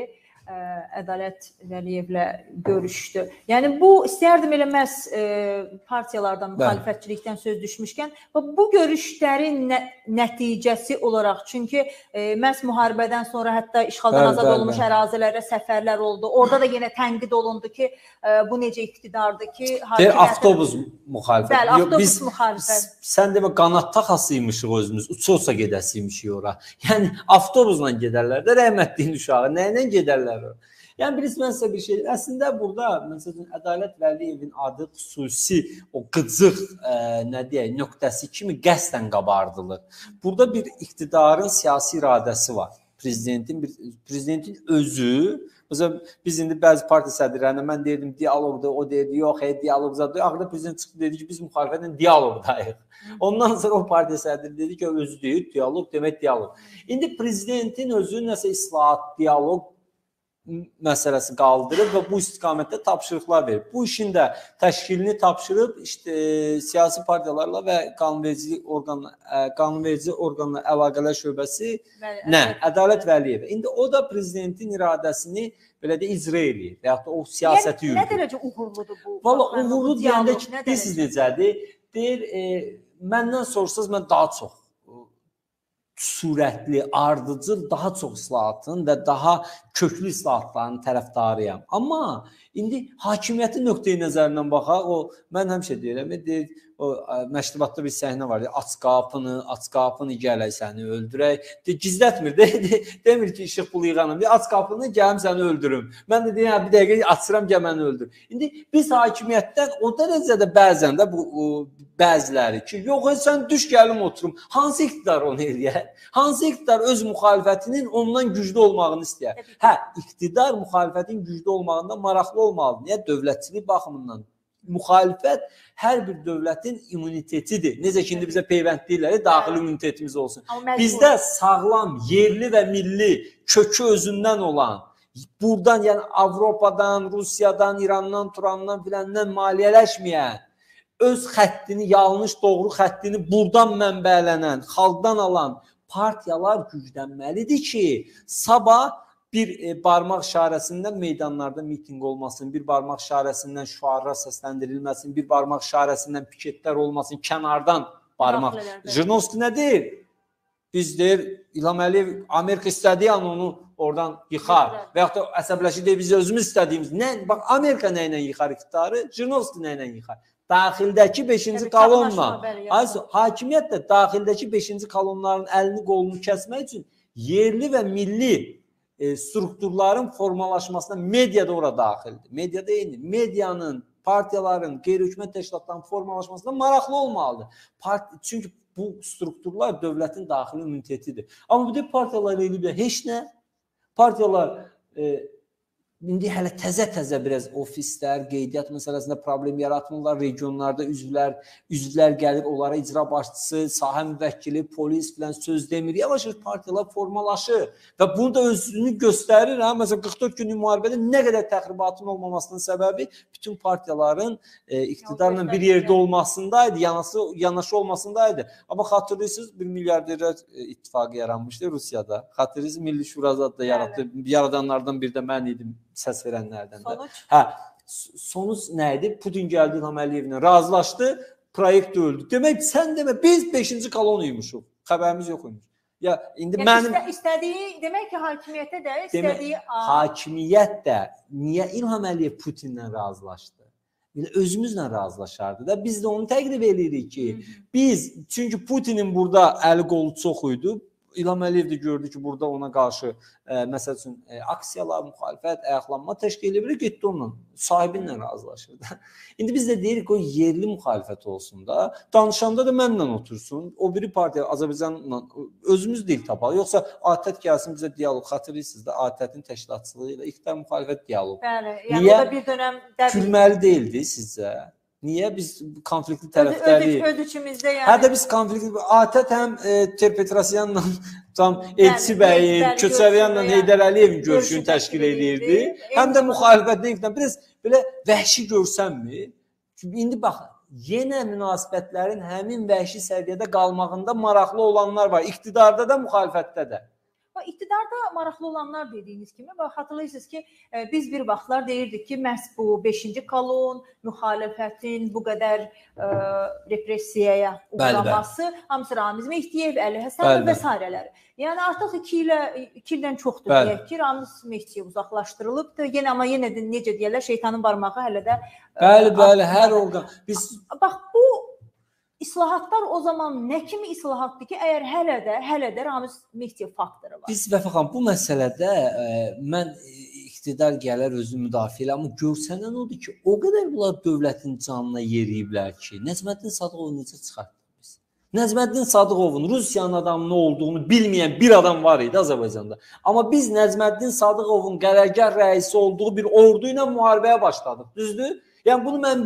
Ədalət Vəliyevlə görüşdü. Yəni, bu istəyərdim eləməz partiyalardan, müxalifətçilikdən söz düşmüşkən, bu görüşlərin nəticəsi olaraq, çünki məhz müharibədən sonra hətta işğaldan azad olunmuş ərazilərə səfərlər oldu. Orada da yenə tənqid olundu ki, bu necə iqtidardır ki, avtobus müxalifət. Bəli, avtobus müxalifət. Sən demə, qanat taxasıymışıq özümüz, uçolsa gedəsiymişik ora. Yəni, avtobusla gedərlər də rəhmətliyin uşağı, nə ilə gedərlər? Yəni, bilirsiniz, mən sizə bir şey, əslində burada, məsələn, Ədalət Vəliyevin adı xüsusi o qıcıq, nə deyək, nöqtəsi kimi qəsdən qabardılır. Burada bir iqtidarın siyasi iradəsi var. Prezidentin özü, məsələn, biz indi bəzi partiya sədrlərinə mən deyirdim, diyaloqda, o deyirdi, yox, diyaloqda, axırda prezident çıxdı, dedi ki, biz müxalifətlə diyaloqdayıq. Ondan sonra o partiya sədri dedi ki, özü deyir, diyaloq demək diyaloq. İndi prezidentin özü nəsə islahat, diyaloq, məsələsi qaldırıb və bu istiqamətdə tapşırıqlar verib. Bu işin də təşkilini tapşırıb siyasi partiyalarla və qanunverici orqanla əlaqələr şöbəsi Ədalət Vəliyev. İndi o da prezidentin iradəsini belə də icra eləyir və ya da o siyasəti yürüdür. Nə dərəcə uğurludur bu? Valla uğurlu deyəndə ki, bilirsiniz necədir? Deyir, məndən sorsanız mən daha çox sürətli, ardıcıl, daha çox islahatın və daha köklü islahatların tərəfdarıyam. Amma indi hakimiyyətin nöqteyi nəzərindən baxaq, mən həmişə deyirəm, o məşrubatda bir səhnə var, aç qapını gələk səni öldürək. Gizlətmir, demir ki, işıq pulu yığanım, aç qapını gəlim səni öldürüm. Mən də deyirəm, bir dəqiqə açıram, gəl məni öldür. İndi biz hakimiyyətdən o dərəcədə bəzən də bəziləri ki, yox, sən düş gəlim oturum. Hansı iqtidar onu eləyər? Hansı iqtidar öz müxalifətinin ondan güclü olmağını istəyər? Hə, iqtidar müxalifətin güclü olmağından maraqlı olmalıdır. Niyə? Dövlətçilik baxımından. Müxalifət hər bir dövlətin immunitetidir. Necə ki, indi bizə peyvənd deyirlər, daxili immunitetimiz olsun. Bizdə sağlam, yerli və milli, kökü özündən olan, buradan, yəni Avropadan, Rusiyadan, İrandan, Turandan filandan maliyyələşməyən, öz xəttini, yanlış, doğru xəttini buradan mənbələnən, xalqdan alan partiyalar güclənməlidir ki, sabah bir barmaq işarəsindən meydanlarda miting olmasın, bir barmaq işarəsindən şüarlar səsləndirilməsin, bir barmaq işarəsindən piketlər olmasın, kənardan barmaq. Jirinovski nə deyir? Biz deyir, İlham Əliyev Amerika istədiyi an onu oradan yıxar və yaxud da əsəbləşir deyir, biz özümüz istədiyimiz. Bax, Amerika nə ilə yıxar iqtidarı, Jirinovski nə ilə yıxar? Daxildəki 5-ci kolonla, hakimiyyət də daxildəki 5-ci kolonların əlini qolunu kəsmək üçün yerli və milli strukturların formalaşmasına media da ora daxildir. Media da eyni. Medianın, partiyaların, qeyri-hökumət təşkilatlarının formalaşmasına maraqlı olmalıdır. Çünki bu strukturlar dövlətin daxili immunitetidir. Amma bu da partiyalar eləyib heç nə. Partiyalar indi hələ təzə biraz ofislər, qeydiyyat məsələsində problem yaratmırlar. Regionlarda üzvlər gəlir, onlara icra başçısı, sahə müvəkkili, polis filan söz demir. Yavaş-yavaş partiyalar formalaşır və bunu da özünü göstərir. Məsələn, 44 günlük müharibədə nə qədər təxribatın olmamasının səbəbi bütün partiyaların iqtidarla bir yerdə olmasındaydı, yanaşı olmasındaydı. Amma xatırlayırsınız, 1 milyarderlər ittifaqı yaranmışdı Rusiyada. Xatırlayırsınız, Milli Şura da yaratdı. Yaradanlardan biri də mən idim. Səs verənlərdən də. Sonuç nə idi? Putin gəldi İlham Əliyevlə razılaşdı, proyekt öldü. Demək, sən demə, biz 5-ci koloniymişuq. Xəbərimiz yox imiş. Ya indi mənim istədiyi demək ki, hakimiyyətə də istədiyi hakimiyyət də niyə İlham Əliyev Putinlə razılaşdı? Özümüzlə razılaşardı da. Biz də onu təqrib edirik ki, çünki Putinin burada əli qolu çox idi. İlham Əliyev də gördü ki, burada ona qarşı məsəl üçün aksiyalar, müxalifət, ayaqlanma təşkil edir, getdi onunla, sahibinlə razılaşır da. İndi biz də deyirik ki, o yerli müxalifət olsun da, danışanda da mənlə otursun, o biri partiya Azərbaycanla özümüz dil tapalım, yoxsa ATƏT gəlsin bizə dialoq, xatırlayırsınız da, ATƏT-in təşkilatçılığı ilə iqtidar müxalifət dialoq. Yəni o da bir dönəm gülməli deyildi sizcə? Niyə biz konfliktli tərəfdərik? Öz içimizdə yəni. Hə də biz konfliktli, ATƏT həm Ter-Petrosyanla, Elçi bəyin, Köçəryanla Heydər Əliyevin görüşünü təşkil edirdi. Həm də müxalifətlə biraz belə vəhşi görsənmi? İndi bax, yenə münasibətlərin həmin vəhşi səviyyədə qalmağında maraqlı olanlar var. İqtidarda da, müxalifətdə də. İqtidarda maraqlı olanlar dediyiniz kimi, xatırlayırsınız ki, biz bir vaxtlar deyirdik ki, məhz bu 5-ci kolon, müxalifətin bu qədər repressiyaya uğraması, hamısı Ramiz Mehdiyev, Əli Həsənov və s. Yəni artıq 2 ildən çoxdur deyək ki, Ramiz Mehdiyev uzaqlaşdırılıbdır. Amma yenə də necə deyirlər, şeytanın barmağı hələ də... Bəli, hər orqan. Bax, bu İslahatlar o zaman nə kimi islahatdır ki, əgər hələ də Ramiz Mehdiyev faktoru var? Biz Vəfa xanım, bu məsələdə mən iqtidar gələr özünü müdafiə elə, amma görsənən odur ki, o qədər bunlar dövlətin canına yeriyiblər ki, Nəcməddin Sadıqovu necə çıxartdıq biz? Nəcməddin Sadıqovun Rusiyanın adamının olduğunu bilməyən bir adam var idi Azərbaycanda. Amma biz Nəcməddin Sadıqovun qərargah rəisi olduğu bir ordu ilə müharibəyə başladıq, düzdür? Yəni bunu mən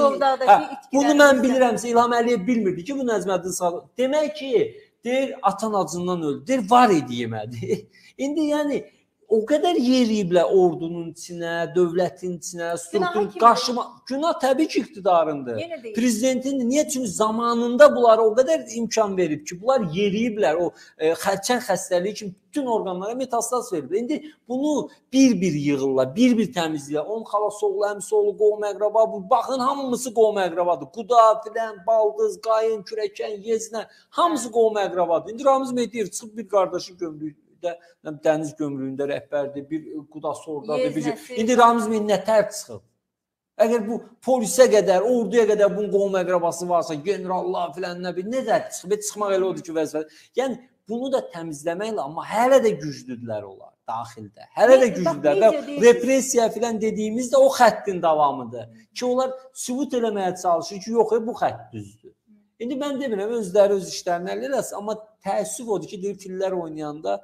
bilirəmsə, İlham Əliyev bilmirdi ki, bu Nəcməddin Sadıqov. Demək ki, deyir atan acından öldü, deyir var idi yemədi. İndi yəni o qədər yeriyiblər ordunun içinə, dövlətin içinə, strukturun qarşıma. Günah təbii ki, iqtidarındır. Prezidentin niyə? Çünki zamanında bunlara o qədər imkan verib ki, bunlar yeriyiblər. O xərçəng xəstəliyi kimi bütün orqanlara metastaz verib. İndi bunu bir-bir yığırlar, bir-bir təmizləyirlər. Onun xalası oğlu, əmisi oğlu, qohum əqraba, baxın hamısı qohum əqrabadır. Quda, filan, baldız, qayın, kürəkən, yeznə, hamısı qohum əqrabadır. İndi Ramiz Mehdiyev çıxıb bir qardaşı gömrükdə, dəniz gömrüyündə rəhbərdir, bir qudası oradadır. İndi Ramiz Mehdiyev nə tərk çıxıb? Əgər bu polisə qədər, orduya qədər bunun qohum əqrabası varsa, generallar filan nə bir, necə çıxıb? Çıxmaq elə odur ki, vəzifə. Yəni bunu da təmizləməklə, amma hələ də güclüdülər onlar daxildə. Hələ də güclüdülər. Repressiya filan dediyimizdə o xəttin davamıdır. Ki onlar sübut eləməyə çalışır ki, yox, bu xətt düzdür. İndi mən demirəm, özləri öz işlərini əldə eləsin, amma təəssüf odur ki, deyir, fillər oynayanda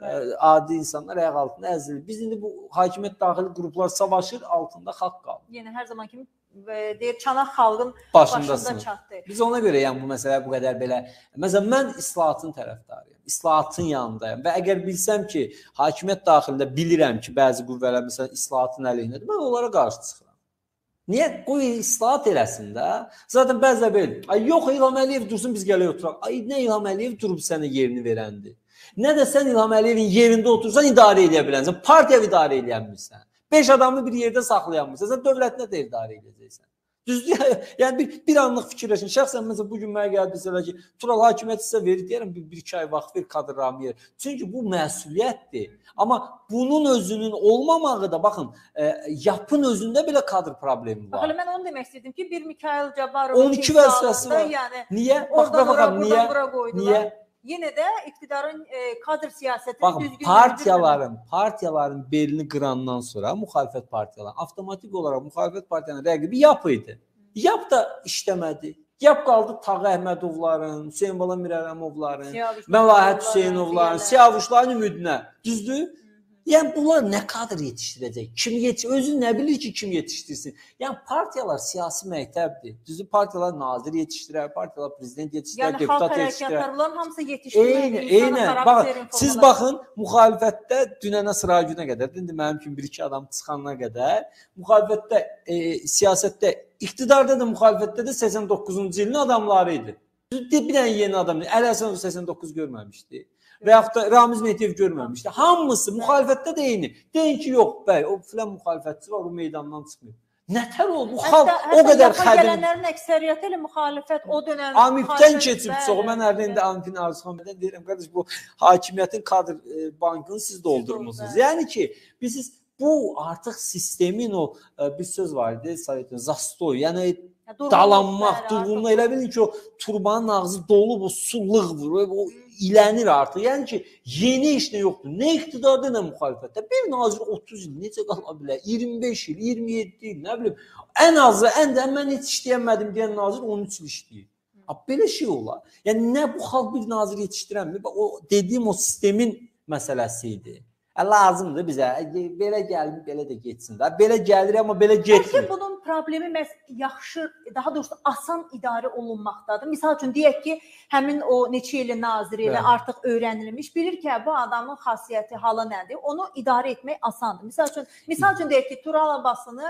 adi insanlar ayaq altında əzilir. Biz indi bu hakimiyyət daxili qruplar savaşır, altında xalq qalır. Yəni hər zaman kimi deyir, çanaq xalqın başında çatdı. Biz ona görə yəni bu məsələ bu qədər belə. Məsələn, mən islahatın tərəfdarıyam. İslahatın yanındayım və əgər bilsəm ki, hakimiyyət daxilində bilirəm ki, bəzi qüvvələr məsələn islahatın əleyhinədir, mən onlara qarşı çıxıram. Niyə? Qoy islahat eləsin də. Zaten bəzilər belə, ay yox İlham Əliyev dursun biz gələk oturaq. Ay nə İlham Əliyev durub sənə yerini verəndir. Nə də sən İlham Əliyevin yerində otursan idarə edə bilənsən. Partiya idarə edənmirsən. 5 adamı bir yerdə saxlayanmırsan. Sən dövlətini də idarə edəcəksən. Düzdür? Yəni bir anlıq fikirləşin. Şəxsən məsələn bu gün mənə gəldi desələr ki, Tural hakimiyyət sizə verir, deyərəm bir iki ay vaxt ver kadr Ramiyer. Çünki bu məsuliyyətdir. Amma bunun özünün olmamağı da baxın, yapın özündə belə kadr problemi var. Baxın mən onu demək istədim ki, bir Mikayıl Cabbarovun 12 vəzifəsi var. Yəni niyə? Oradan bura qoydular. Niyə? Yenə də iqtidarın kadr siyasətini düzgün partiyaların belini qırandan sonra müxalifət partiyaları avtomatik olaraq müxalifət partiyanın rəqibi YAP idi. YAP da işləmədi. YAP qaldı Tağı Əhmədovların, Hüseyn Bala Mirərəmovların, Məlahət Hüseynovların, Siyavuşların ümidinə. Düzdür? Yəni bunlar nə kadr yetişdirəcək? Kim özü nə bilir ki, kim yetişdirsin? Yəni partiyalar siyasi məktəbdir. Düzdür, partiyalar nazir yetişdirər, partiyalar prezident yetişdirər, yəni, deputat yetişdirər. Yəni xalq hərəkətləri bunların hamısı yetişdirmək. Eynən. Baxın, siz baxın, müxalifətdə dünənə sıra günə qədər, indi mənim kimi bir-iki adam çıxanına qədər, müxalifətdə, siyasətdə, iqtidarda da, müxalifətdə də 89-cu ilin adamları idi. Bir dənə yeni adam, Əli Həsənov 89 görməmişdi. Və yaxud da Ramiz Mehdiyev görməmişdi. Hamısı müxalifətdə də eyni. Deyin ki, yox, bəy, o filan müxalifətçi var, o meydandan çıxmıyor. Nətər oldu? Bu xalq o qədər xədim... Gələnlərin əksəriyyəti ilə müxalifət o dönəm... Amifdən keçib çox. Mən hərdə indi Amifin Arzuxanbədən deyirəm, qardaş, bu hakimiyyətin kadr bankını siz doldurmuşsunuz. Yəni ki, biz bu artıq sistemin o bir söz var idi, Sovetin, zastoy, yəni dalanmaq, durğunluq, elə bilin ki, o turbanın ağzı dolub, o sullıq vurur, o ilənir artıq. Yəni ki, yeni iş nə yoxdur. Nə iqtidarda, nə müxalifətdə. Bir nazir 30 il necə qala bilər? 25 il, 27 il, nə bilim. Ən azı, mən heç işləyəmədim deyən nazir 13 il işləyir. Belə şey olar. Yəni, nə bu xalq bir nazir yetişdirənmir? O dediyim o sistemin məsələsi idi. Lazımdır bizə. Belə gəlmir, belə də geçsin. Belə gəlir, amma belə getmir. Bəlkə bunun problemi yaxşı, daha doğrusu asan idarə olunmaqdadır. Misal üçün, deyək ki, həmin o neçə ilin naziri ilə artıq öyrənilmiş, bilir ki, bu adamın xasiyyəti, halı nədir? Onu idarə etmək asandır. Misal üçün deyək ki, Tural Abbasını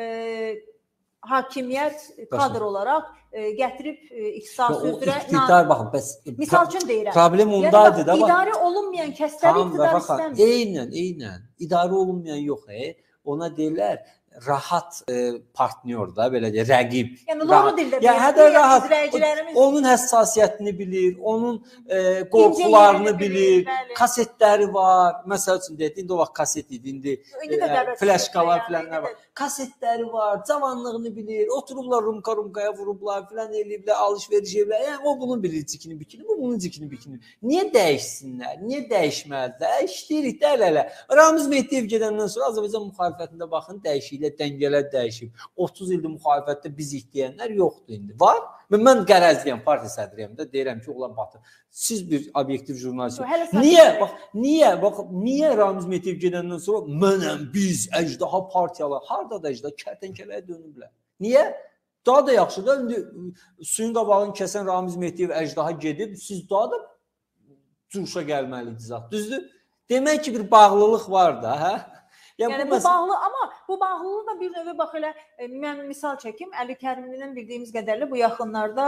hakimiyyət kadr olaraq gətirib ixtisası üzrə... İqtidar, baxın, bəs... Misal üçün deyirəm. Problem ondaydı da... İdarə olunmayan kəsləri iqtidar istəmir. Eynən. İdarə olunmayan yox, ona deyirlər, rahat partnyor da, belə deyək, rəqib. Yəni, doğru dildə deyək, onun həssasiyyətini bilir, onun qorxularını bilir, kasetləri var. Məsəl üçün deyək, indi o vaxt kaset idi, indi fləşkalar filanlar var. Kasetləri var, cavanlığını bilir, oturublar rumka-rumkaya vurublar, filan eləyiblər, alış-veriş eləyiblər. Yəni, o bunun bilir cikini bikini, bu bunun cikini bikini. Niyə dəyişsinlər? Niyə dəyişməlidirlər? İşləyirik də elə-elə. Ramiz Mehdiyev gedəndən sonra Azərbaycan müxalifətində baxın, dəyişikliklər, dəngələr dəyişib. 30 ildir müxalifətdə biz deyənlər yoxdur indi. Var. Mən qərəzliyəm, partiya sədriyəm də deyirəm ki, ola batır. Siz bir obyektiv jurnalist. Niyə Ramiz Mehdiyev gedəndən sonra mənəm, biz, əjdaha partiyalar, harada da əjdaha, kərtənkələyə dönüblər. Niyə? Daha da yaxşıdır. İndi suyun qabağını kəsən Ramiz Mehdiyev əjdaha gedib, siz daha da cuşa gəlməliydiniz. Düzdür? Demək ki, bir bağlılıq var da, hə? Yəni bu bağlı, amma bu bağlılığı da bir növə bax elə mən misal çəkim, Əli Kərimlinin bildiyimiz qədərlə bu yaxınlarda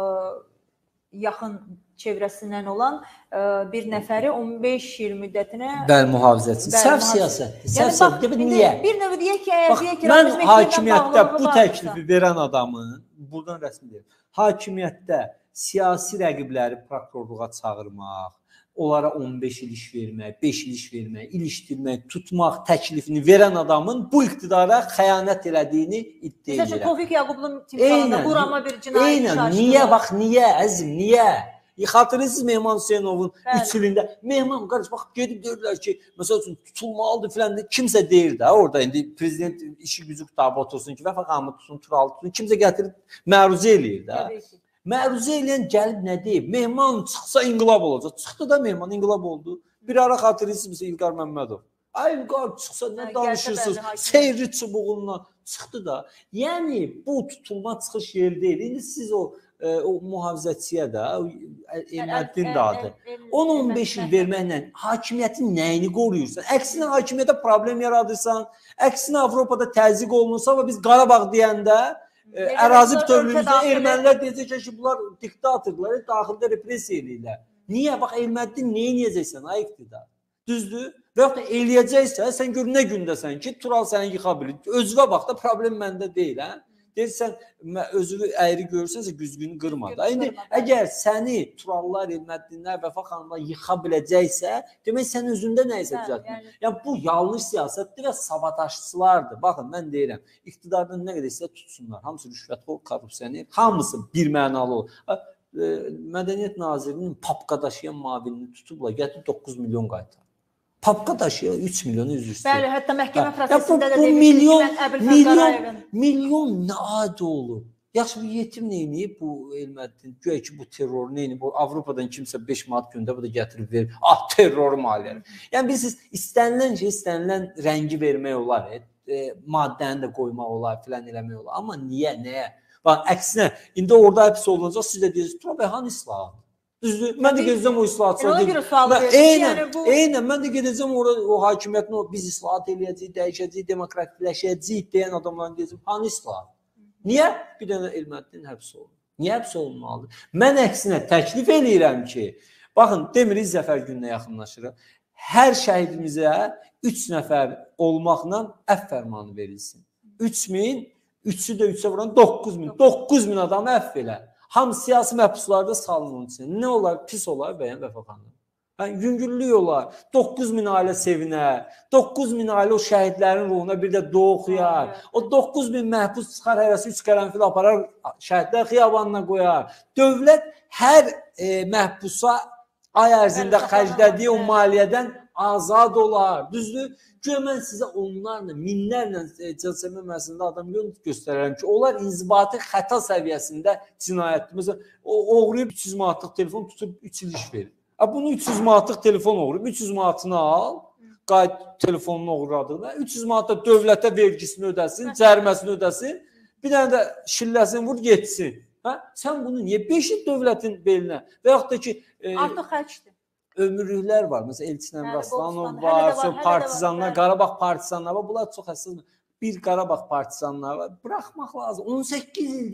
yaxın çevrəsindən olan bir nəfəri 15 il müddətinə mühafizəçi. Sərf siyasətdir. Sərf siyasətdir. Niyə? Bir növü deyək ki, əgər deyək ki, mən hakimiyyətdə bu təklifi verən adamın, buradan rəsmi deyim, hakimiyyətdə siyasi rəqibləri prokurorluğa çağırmaq, onlara 15 il iş vermək, 5 il iş vermək, ilişdirmək, tutmaq təklifini verən adamın bu iqtidara xəyanət elədiyini iddia edirəm. Məsələn, Tofiq Yaqublu timsalında qurama bir cinayət işarəsi. Niyə? Bax, niyə əzim, niyə? Xatırlayırsınız Mehman Hüseynovun 3 ilində Mehman qardaş bax gedib deyirlər ki, məsəl üçün tutulmalıdır filan kimsə deyir də orada indi prezident işi gücü qutarıb otursun ki, Vəfa xanımı tutsun, Turalı tutsun, kimsə gətirib məruzə eləyir də. Məruzə eləyən gəlib nə deyib? Mehman çıxsa inqilab olacaq. Çıxdı da Mehman inqilab oldu. Bir ara xatırlayırsınız İlqar Məmmədov. Ay İlqar çıxsa nə danışırsınız? Seyri çubuğundan çıxdı da. Yəni bu tutulma çıxış yeri deyil. İndi siz o mühafizəçiyə də, Elməddin də adı. 10-15 il verməklə hakimiyyətin nəyini qoruyursan? Əksinə hakimiyyətə problem yaradırsan, əksinə Avropada təzyiq olunursa və biz Qarabağ deyəndə ərazi bütövlüyümüzdə ermənilər deyəcək ki, bunlar diktatörlər, daxildə repressiya eləyirlər. Niyə? Bax, Elməddin neyi eləyəcəksən, ay iqtidar? Düzdür? Və yaxud da eləyəcəksə, sən gör nə gündəsən ki, Tural səni yıxa bilir. Özünə bax da problem məndə deyil, hə? Deyirsən, özünü əyri görürsənsə güzgünü qırma da. İndi əgər səni Turallar, Elməddinlər, Vəfa xanımlar yıxa biləcəksə, demək sən özündə nə isə düzəltmə. Yəni bu yanlış siyasətdir və sabotajçılardır. Baxın, mən deyirəm, iqtidardan nə qədər isə tutsunlar. Hamısı rüşvətxor, korrupsioner, hamısı bir mənalı olur. Mədəniyyət Nazirinin papka daşıyan mavinini tutublar, gətirib 9 milyon qaytar. Papka daşıya 3 milyonu üzr istəyir. Bəli, hətta məhkəmə prosesində də demişdik ki, mən Əbülfəz Qarayevin. Milyon nə adi olub? Yaxşı, bu yetim neyniyib? Bu Elməddin, güya ki, bu terror neyniyib? Avropadan kimsə 5 manat gündə bu da gətirib verir. Ah, terror maliyyəli. Yəni, bilirsiniz, istənilən rəngi vermək olar, maddəni də qoymaq olar, filan eləmək olar. Amma niyə, nəyə? Bax, əksinə, indi orada həbs olunacaq, siz də deyirsiniz, Turabəyhan İslam. Düzdür, mən də gedəcəm o islahatçılar. Ona görə sual verir. Eynən, mən də gedəcəm o hakimiyyətin, biz islahat eləyəcəyik, dəyişəcəyik, demokratikləşəcəyik deyən adamların deyəcəm, hanı islahat? Niyə bir dənə Elməddin həbs olunur? Niyə həbs olunmalıdır? Mən əksinə təklif eləyirəm ki, baxın, demirik zəfər gününə yaxınlaşırıq. Hər şəhidimizə 3 nəfər olmaqla əfv fərmanı verilsin. 3000, 3-ü də 3-ə vuran 9000. 9000 adamı əfv elə. Hamı siyasi məhbuslarda salınır üçün. Nə olar? Pis olar bəyən Vəfa xanım. Yüngüllük olar. 9000 ailə sevinər. 9000 ailə o şəhidlərin ruhuna bir də dua oxuyar. O 9000 məhbus çıxar hərəsi 3 qərənfil aparar, şəhidlər xiyabanına qoyar. Dövlət hər məhbusa ay ərzində xərclədiyi o maliyyədən azad olar. Düzdür? Güya mən sizə onlarla, minlərlə cəsəmə məsəlində adam göstərərəm ki, onlar inzibati xəta səviyyəsində cinayətdir. Məsələn, oğruyub 300 manatlıq telefon tutub 3 il iş verir. Bunu 300 manatlıq telefon oğruyub, 300 manatını al, qayıt telefonunu oğurladığında, 300 manatda dövlətə vergisini ödəsin, cəriməsini ödəsin, bir dənə də şilləsini vur, getsin. Sən bunu niyə 5 il dövlətin belinə və yaxud da ki... Artıq xərcdir. Ömürlüklər var. Məsələn, Elçin Əmraslanov var, partizanlar, Qarabağ partizanları var. Bunlar çox həssas. Bir Qarabağ partizanları var. Buraxmaq lazım. 18 ildir,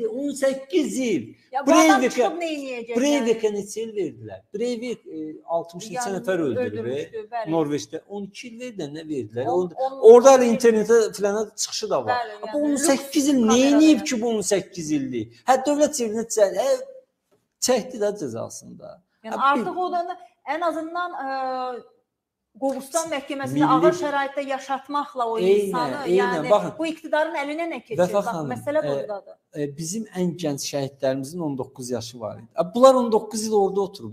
18 il. Bu adam çıxıb nə eləyəcək? Breivikə neçə il verdilər? Breivik 60 neçə nəfər öldürüb. Norveçdə 12 il verdilər, nə verdilər? Orada internetə filana çıxışı da var. Bu 18 il nə eləyib ki, bu 18 ildir? Dövlət çevirinə çəkdi də cəzasında. Artıq o da ən azından Qobustan məhkəməsində ağır şəraitdə yaşatmaqla o insanı, yəni bu iqtidarın əlinə nə keçir? Məsələ buradadır. Bizim ən gənc şəhidlərimizin 19 yaşı var idi. Bunlar 19 il orada oturub.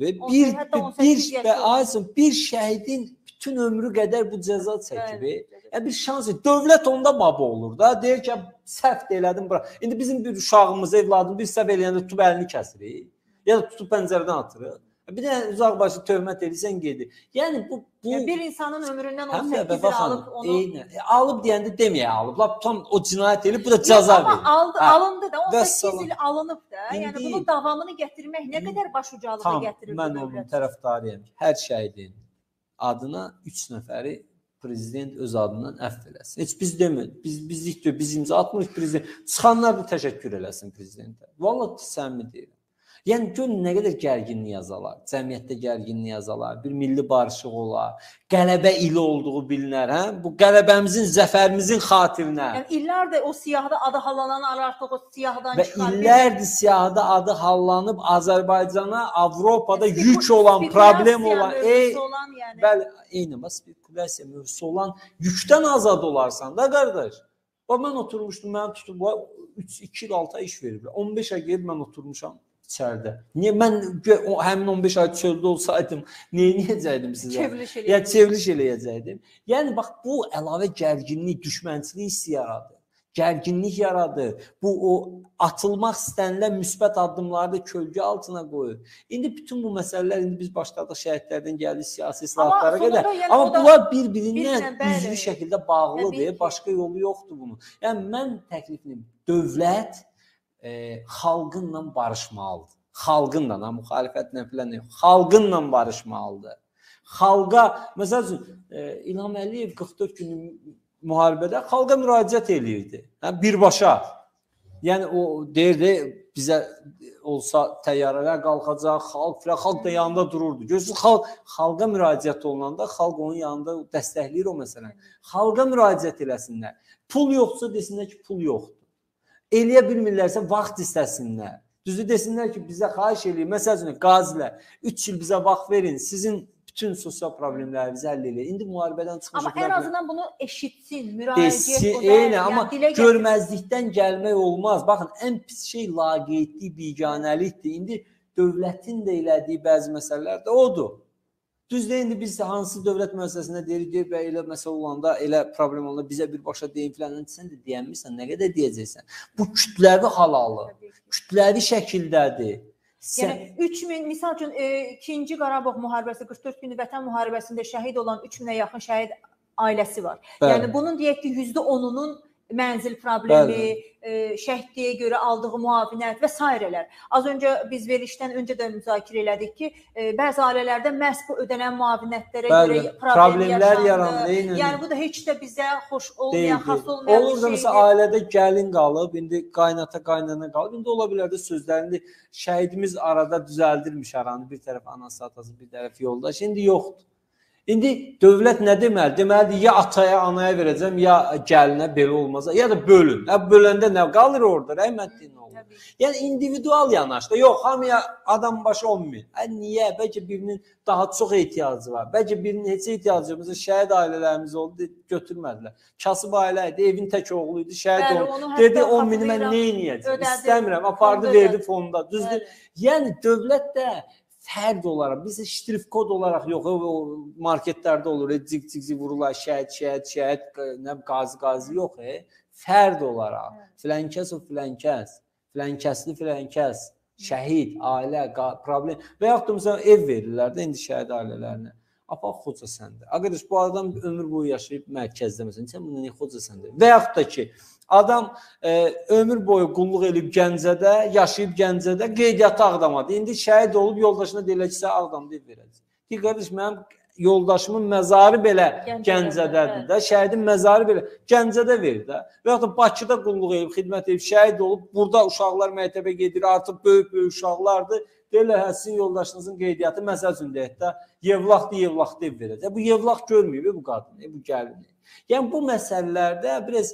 Bir şəhidin bütün ömrü qədər bu cəza çəkib. Bir şans, dövlət onda baba olur da. Deyir ki, səhv də elədim. İndi bizim bir uşağımız, evladımız bir səhv eləyəndə tutub əlini kəsirik. Ya da tutub pəncərədən atırıq. Bir də uzaq başı töhmət edirsən gedir. Yəni bu bir insanın ömründən 18 il alıb onu alıb deyəndə deməyə alıb. Tam o cinayət elib, bu da cəza verir. Alındı da 18 il alınıb da. Yəni bunun davamını gətirmək nə qədər başucalığa gətirir bu dövlət? Mən onun tərəfdarıyam. Hər şəhidin adına 3 nəfəri prezident öz adından əfv eləsin. Heç biz demədik. Biz imza atmırıq prezident. Çıxanlar da təşəkkür eləsin prezidentə. Vallahi səmimi deyirəm. Yəni görün nə qədər gərginlik azalar, cəmiyyətdə gərginlik azalar, bir milli barışıq olar, qələbə ili olduğu bilinər, hə? Bu qələbəmizin, zəfərimizin xatirinə. Yəni illərdir o siyahıda adı hallananlar artıq o siyahıdan və çıxar. illərdir siyahıda adı hallanıb Azərbaycana, Avropada yük olan, problem olan, bəli, eyni spekulyasiya mövzusu olan yükdən azad olarsan da qardaş. Bax mən oturmuşdum, mən tutub 2 il 6 ay iş veriblər. 15 ay gedib mən oturmuşam içəridə. Niyə mən həmin 15 ay çöldə olsaydım, niyə yeyəcəydim sizə? Çevriliş eləyəcəkdim. Yəni bax bu əlavə gərginlik, düşmənçilik hissi yaradır. Gərginlik yaradır. Bu o atılmaq istənilən müsbət addımları da kölgə altına qoyur. İndi bütün bu məsələlər indi biz başladıq şəhidlərdən gəldik siyasi islahatlara qədər. Amma bunlar bir-birindən üzvü şəkildə bağlıdır. Başqa yolu yoxdur bunun. Yəni mən təklifim dövlət xalqınla barışmalıdır. Xalqınla, müxalifətlə filan yox. Xalqınla barışmalıdır. Xalqa, məsəl üçün İlham Əliyev 44 günlük müharibədə xalqa müraciət eləyirdi. Birbaşa. Yəni o deyirdi, bizə olsa təyyarələr qalxacaq, xalq da yanında dururdu. Görürsünüz, xalqa müraciət olunanda xalq onun yanında dəstəkləyir o məsələni. Xalqa müraciət eləsinlər. Pul yoxsa desinlər ki, pul yoxdur. Eləyə bilmirlərsə vaxt istəsinlər. Düzü desinlər ki, bizə xahiş eləyir. Məsələn, qazilər 3 il bizə vaxt verin, sizin bütün sosial problemlərimizi həll eləyir. İndi müharibədən çıxacaq. Amma ən azından bunu eşitsin, müraciət o deyil. Amma görməzlikdən gəlmək olmaz. Baxın, ən pis şey laqeydlik, biganəlikdir. İndi dövlətin də elədiyi bəzi məsələlər də odur. Düzdür, indi biz hansı dövlət müəssisəsində deyirik, elə məsələ olanda, elə problem olanda bizə birbaşa deyin filan, sən də deyənmirsən, nə qədər deyəcəksən? Bu kütləvi halalı, kütləvi şəkildədir. Yəni 3000, misal üçün 2-ci Qarabağ müharibəsi, 44 günlük vətən müharibəsində şəhid olan 3000-ə yaxın şəhid ailəsi var. Yəni bunun deyək ki, %10-unun mənzil problemi, şəhidliyə görə aldığı müavinət və s. Az öncə biz verilişdən öncə də müzakirə elədik ki, bəzi ailələrdə məhz bu ödənən müavinətlərə görə problemlər yaranır. Yəni bu da heç də bizə xoş olmayan, xas olmayan bir şeydir. Olur da məsələn ailədə gəlin qalıb, indi qaynata qaynana qalıb, indi ola bilər də sözlərində şəhidimiz arada düzəldirmiş aranı, bir tərəf anası atası, bir tərəf yoldaş, indi yoxdur. İndi dövlət nə deməli? Deməlidir, ya ataya, anaya verəcəm, ya gəlinə, belə olmaz, ya da bölün. Böləndə nə qalır orada? Rəhmətli nə olur? Yəni, individual yanaşda. Yox, hamıya adam başı 10.000. Niyə? Bəlkə birinin daha çox ehtiyacı var. Bəlkə birinin heç ehtiyacı yok. Mesela şəhid ailələrimiz oldu, götürmədilər. Kasıb ailə idi, evin tək oğlu idi, şəhid oldu. Dedi, 10.000-i mən nə eləyəcəm? İstəmirəm, apardı, verdi fonda. Düzdür? Yəni, dövlət də fərd olaraq, biz ştrif kod olaraq yox, o marketlərdə olur, cik-cik vururlar, şəhid, qazi yox, fərd olaraq, filankəs o filankəs, filankəsli filankəs, şəhid, ailə, problem və yaxud da məsələn ev verirlər də indi şəhid ailələrinə. Apa xoca səndə. Arkadaş, bu adam ömür boyu yaşayıb mərkəzdə məsələn, sən bunu niyə xoca səndə? Və yaxud da ki, adam ömür boyu qulluq edib Gəncədə, yaşayıb Gəncədə, qeydiyyatı Ağdamadır. İndi şəhid olub yoldaşına deyirlər ki, sən Ağdamda ev verəcək. Deyir, qardaş, mənim yoldaşımın məzarı belə Gəncədədir də, şəhidin məzarı belə Gəncədə verir də. Və yaxud da Bakıda qulluq edib, xidmət edib, şəhid olub, burada uşaqlar məktəbə gedir, artıq böyük uşaqlardır. Deyirlər, sizin yoldaşınızın qeydiyyatı məsəl üçün deyək də, Yevlaxdı ev verəcək. Bu Yevlax görməyib bu qadını, bu gəlini. Yəni bu məsələlərdə biraz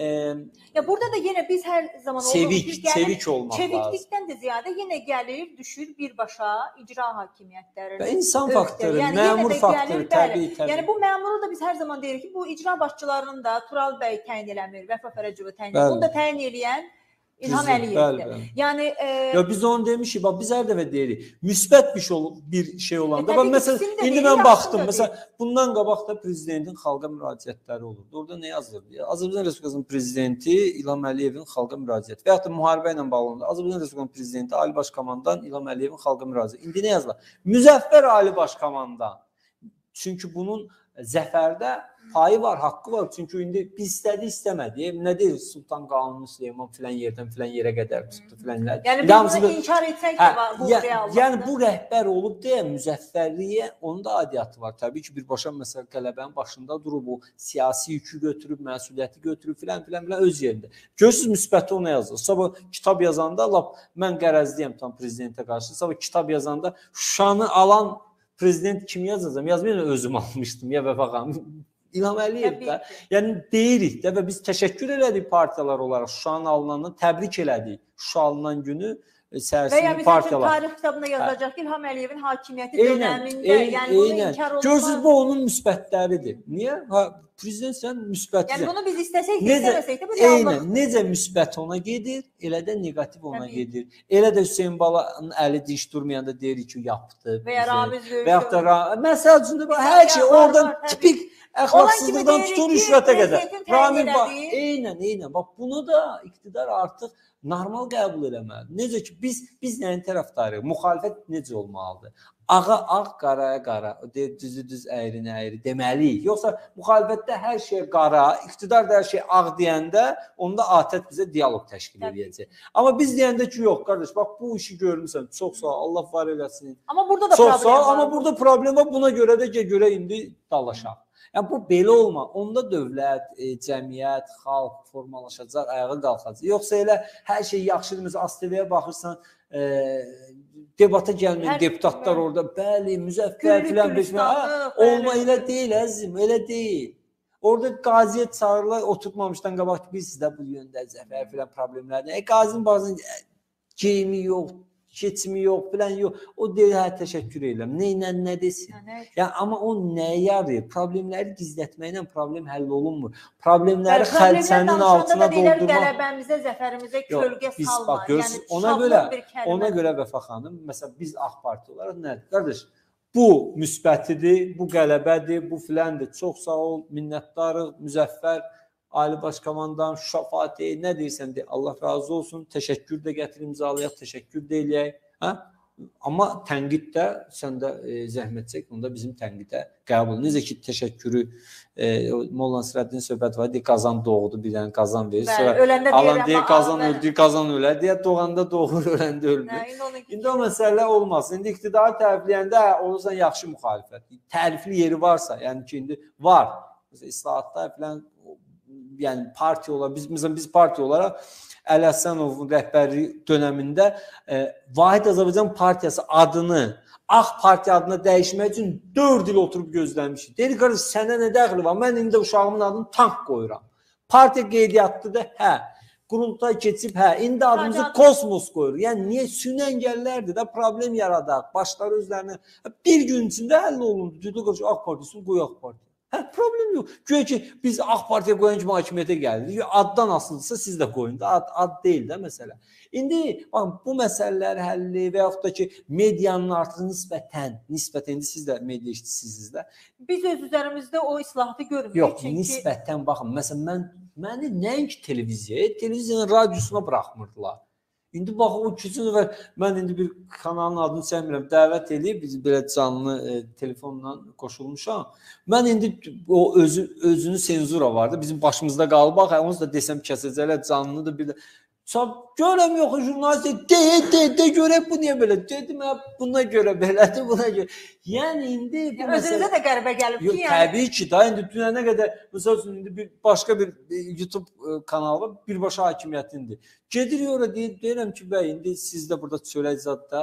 burada da yenə biz hər zaman sevik olmaq lazım. Çeviklikdən də ziyadə yenə gəlir, düşür birbaşa icra hakimiyyətlərinin. Və insan faktoru, məmur faktoru, təbii. Yəni bu məmuru da biz hər zaman deyirik ki, bu icra başçılarının da Tural bəy təyin eləmir, Vəfa Fərəcova təyin edir. Bunu da təyin eləyən İlham Əliyevdir. Yəni biz onu demişik, bax biz hər dəfə deyirik. Müsbət bir şey olanda, bax məsələn indi mən baxdım, məsələn bundan qabaq da prezidentin xalqa müraciətləri olurdu. Orada nə yazılırdı? Azərbaycan Respublikasının prezidenti İlham Əliyevin xalqa müraciəti və yaxud da müharibə ilə bağlı Azərbaycan Respublikasının prezidenti Ali Baş Komandan İlham Əliyevin xalqa müraciəti. İndi nə yazılır? Müzəffər Ali Baş Komandan. Çünki bunun zəfərdə payı var, haqqı var. Çünki indi biz istədik, istəmədik. Nə deyir Sultan Qanuni Süleyman filan yerdən filan yerə qədər çıxdı filan. Yəni biz bunu inkar etsək də bu reallıqdır. Yəni bu rəhbər olub deyə müzəffərliyə onun da adiyyatı var. Təbii ki, birbaşa məsələ qələbənin başında durub, o siyasi yükü götürüb, məsuliyyəti götürüb filan öz yerində. Görürsünüz müsbəti ona yazır. Sabah kitab yazanda lap mən qərəzliyəm tam prezidentə qarşı. Sabah kitab yazanda Şuşanı alan prezident kim yazacağam? Yazmayın özüm almışdım ya Vəfa xanım. İlham Əliyev də. Yəni deyirik də və biz təşəkkür elədik partiyalar olaraq Şuşanın alınandan təbrik elədik. Şuşa alınan günü sərsinli partiyalar. Tarix kitabında yazacaq ki, İlham Əliyevin hakimiyyəti dönəmində, yəni bunu inkar olunmaz. Görürsünüz, bu onun müsbətləridir. Niyə? Prezident sən müsbətlisən. Yəni bunu biz istəsək də, istəməsək də bu reallıqdır. Necə müsbət ona gedir, elə də negativ ona gedir. Elə də Hüseyn Balanın əli dinç durmayanda deyirik ki, yapdı. Və ya Ramiz Göyüşü. Və yaxud da məsəl üçün də hər şey oradan tipik əxlaqsızlıqdan tutun rüşvətə qədər. Eynən. Bax bunu da iqtidar artıq normal qəbul eləməlidir. Necə ki biz nəyin tərəfdarıyıq? Müxalifət necə olmalıdır? Ağa ağ, qaraya qara, düzü düz, əyri əyri deməliyik. Yoxsa müxalifətdə hər şey qara, iqtidar da hər şey ağ deyəndə onda ATƏT bizə dialoq təşkil edəcək. Amma biz deyəndə ki, yox qardaş, bax bu işi görmüsən, çox sağ ol, Allah var eləsin. Amma burada da problem var. Amma burada problem var, buna görə də görə indi dalaşaq. Yəni bu belə olmaz. Onda dövlət, cəmiyyət, xalq formalaşacaq, ayağa qalxacaq. Yoxsa elə hər şey yaxşıdır. Məsələn, ASTV-yə baxırsan, debata gəlməyən deputatlar orada, bəli, müzəffər filan, olma elə deyil əzizim, elə deyil. Orada qaziyə çağırırlar, oturtmamışdan qabaq biz sizdə bu yöndə zəfər filan problemlərdir. Qazinin bazın geyimi yox, keçimi yox, filan yox. O deyir, hə, təşəkkür edirəm. Nə ilə, nə desin? Yəni, amma o nəyə yarayır? Problemləri gizlətməklə problem həll olunmur. Problemləri xəlçənin altına doldurmaq. Qələbəmizə, zəfərimizə kölgə salma. Ona görə Vəfa xanım, məsələn, biz AK Parti olaraq nədir? Qardaş, bu müsbətidir, bu qələbədir, bu filandır. Çox sağ ol, minnətdarıq, müzəffər, Ali Baş Komandan, Şuşa Fatih, nə deyirsən de, Allah razı olsun, təşəkkür də gətir imzalayaq, təşəkkür də eləyək. Amma tənqid də, sən də zəhmət çək, onda bizim tənqidə qəbul. Necə ki, təşəkkürü Molla Nəsrəddin söhbət var, deyir, qazan doğdu, bir dənə qazan verir. Alan deyir, qazan öldür, qazan ölər, deyir, doğanda doğur, öləndə ölmür. İndi o məsələ olmasın. İndi iqtidarı tərifləyəndə, olursan yaxşı müxalifət. Tərifli yeri varsa, yəni ki, indi var. İslahatlar filan, yəni partiya olaraq, biz partiya olaraq Əli Həsənovun rəhbərliyi dönəmində Vahid Azərbaycan Partiyası adını AK Partiya adına dəyişmək üçün 4 il oturub gözləmişik. Deyir, qardaş, sənə nə dəxli var? Mən indi uşağımın adını tank qoyuram. Partiya qeydiyyatlıdır, hə. Qurultay keçib, hə. İndi adımızı Kosmos qoyur. Yəni, niyə? Süni əngəllərdir də, problem yaradaq. Başları özlərinə. Bir gün içində həll olundu. Dedi, qardaş, AK Partiyasını qoy AK Partiya. Hə, problem yox. Güya ki, biz AK Partiya qoyan kimi hakimiyyətə gəldik. Addan asılıdırsa siz də qoyun da. Ad deyil də məsələ. İndi baxın, bu məsələlər həlli və yaxud da ki, medianın artıq nisbətən, indi siz də media işçisiniz də. Biz öz üzərimizdə o islahatı görmürük. Yox, nisbətən baxın. Məsələn, məni nəinki televiziyanın radiosuna buraxmırdılar. İndi baxın, o küçün və mən indi bir kanalın adını çəkmirəm, dəvət edib, biz belə canlı telefonla qoşulmuşam. Mən indi o özünün senzura vardı, bizim başımızda qalıb, bax, onu da desəm kəsəcəklər, canlıdır bir də. Görəm yox, jurnalist de görək bu niyə belə? Dedim, buna görə belədir, buna görə. Yəni, indi... Özünüzə də qəribə gəlib ki, yəni... Təbii ki, da, indi dünənə qədər, məsəl üçün, indi başqa bir YouTube kanalı var, birbaşa hakimiyyətindir. Gedirik orada, deyirəm ki, bəy, indi siz də burada çörək zadda,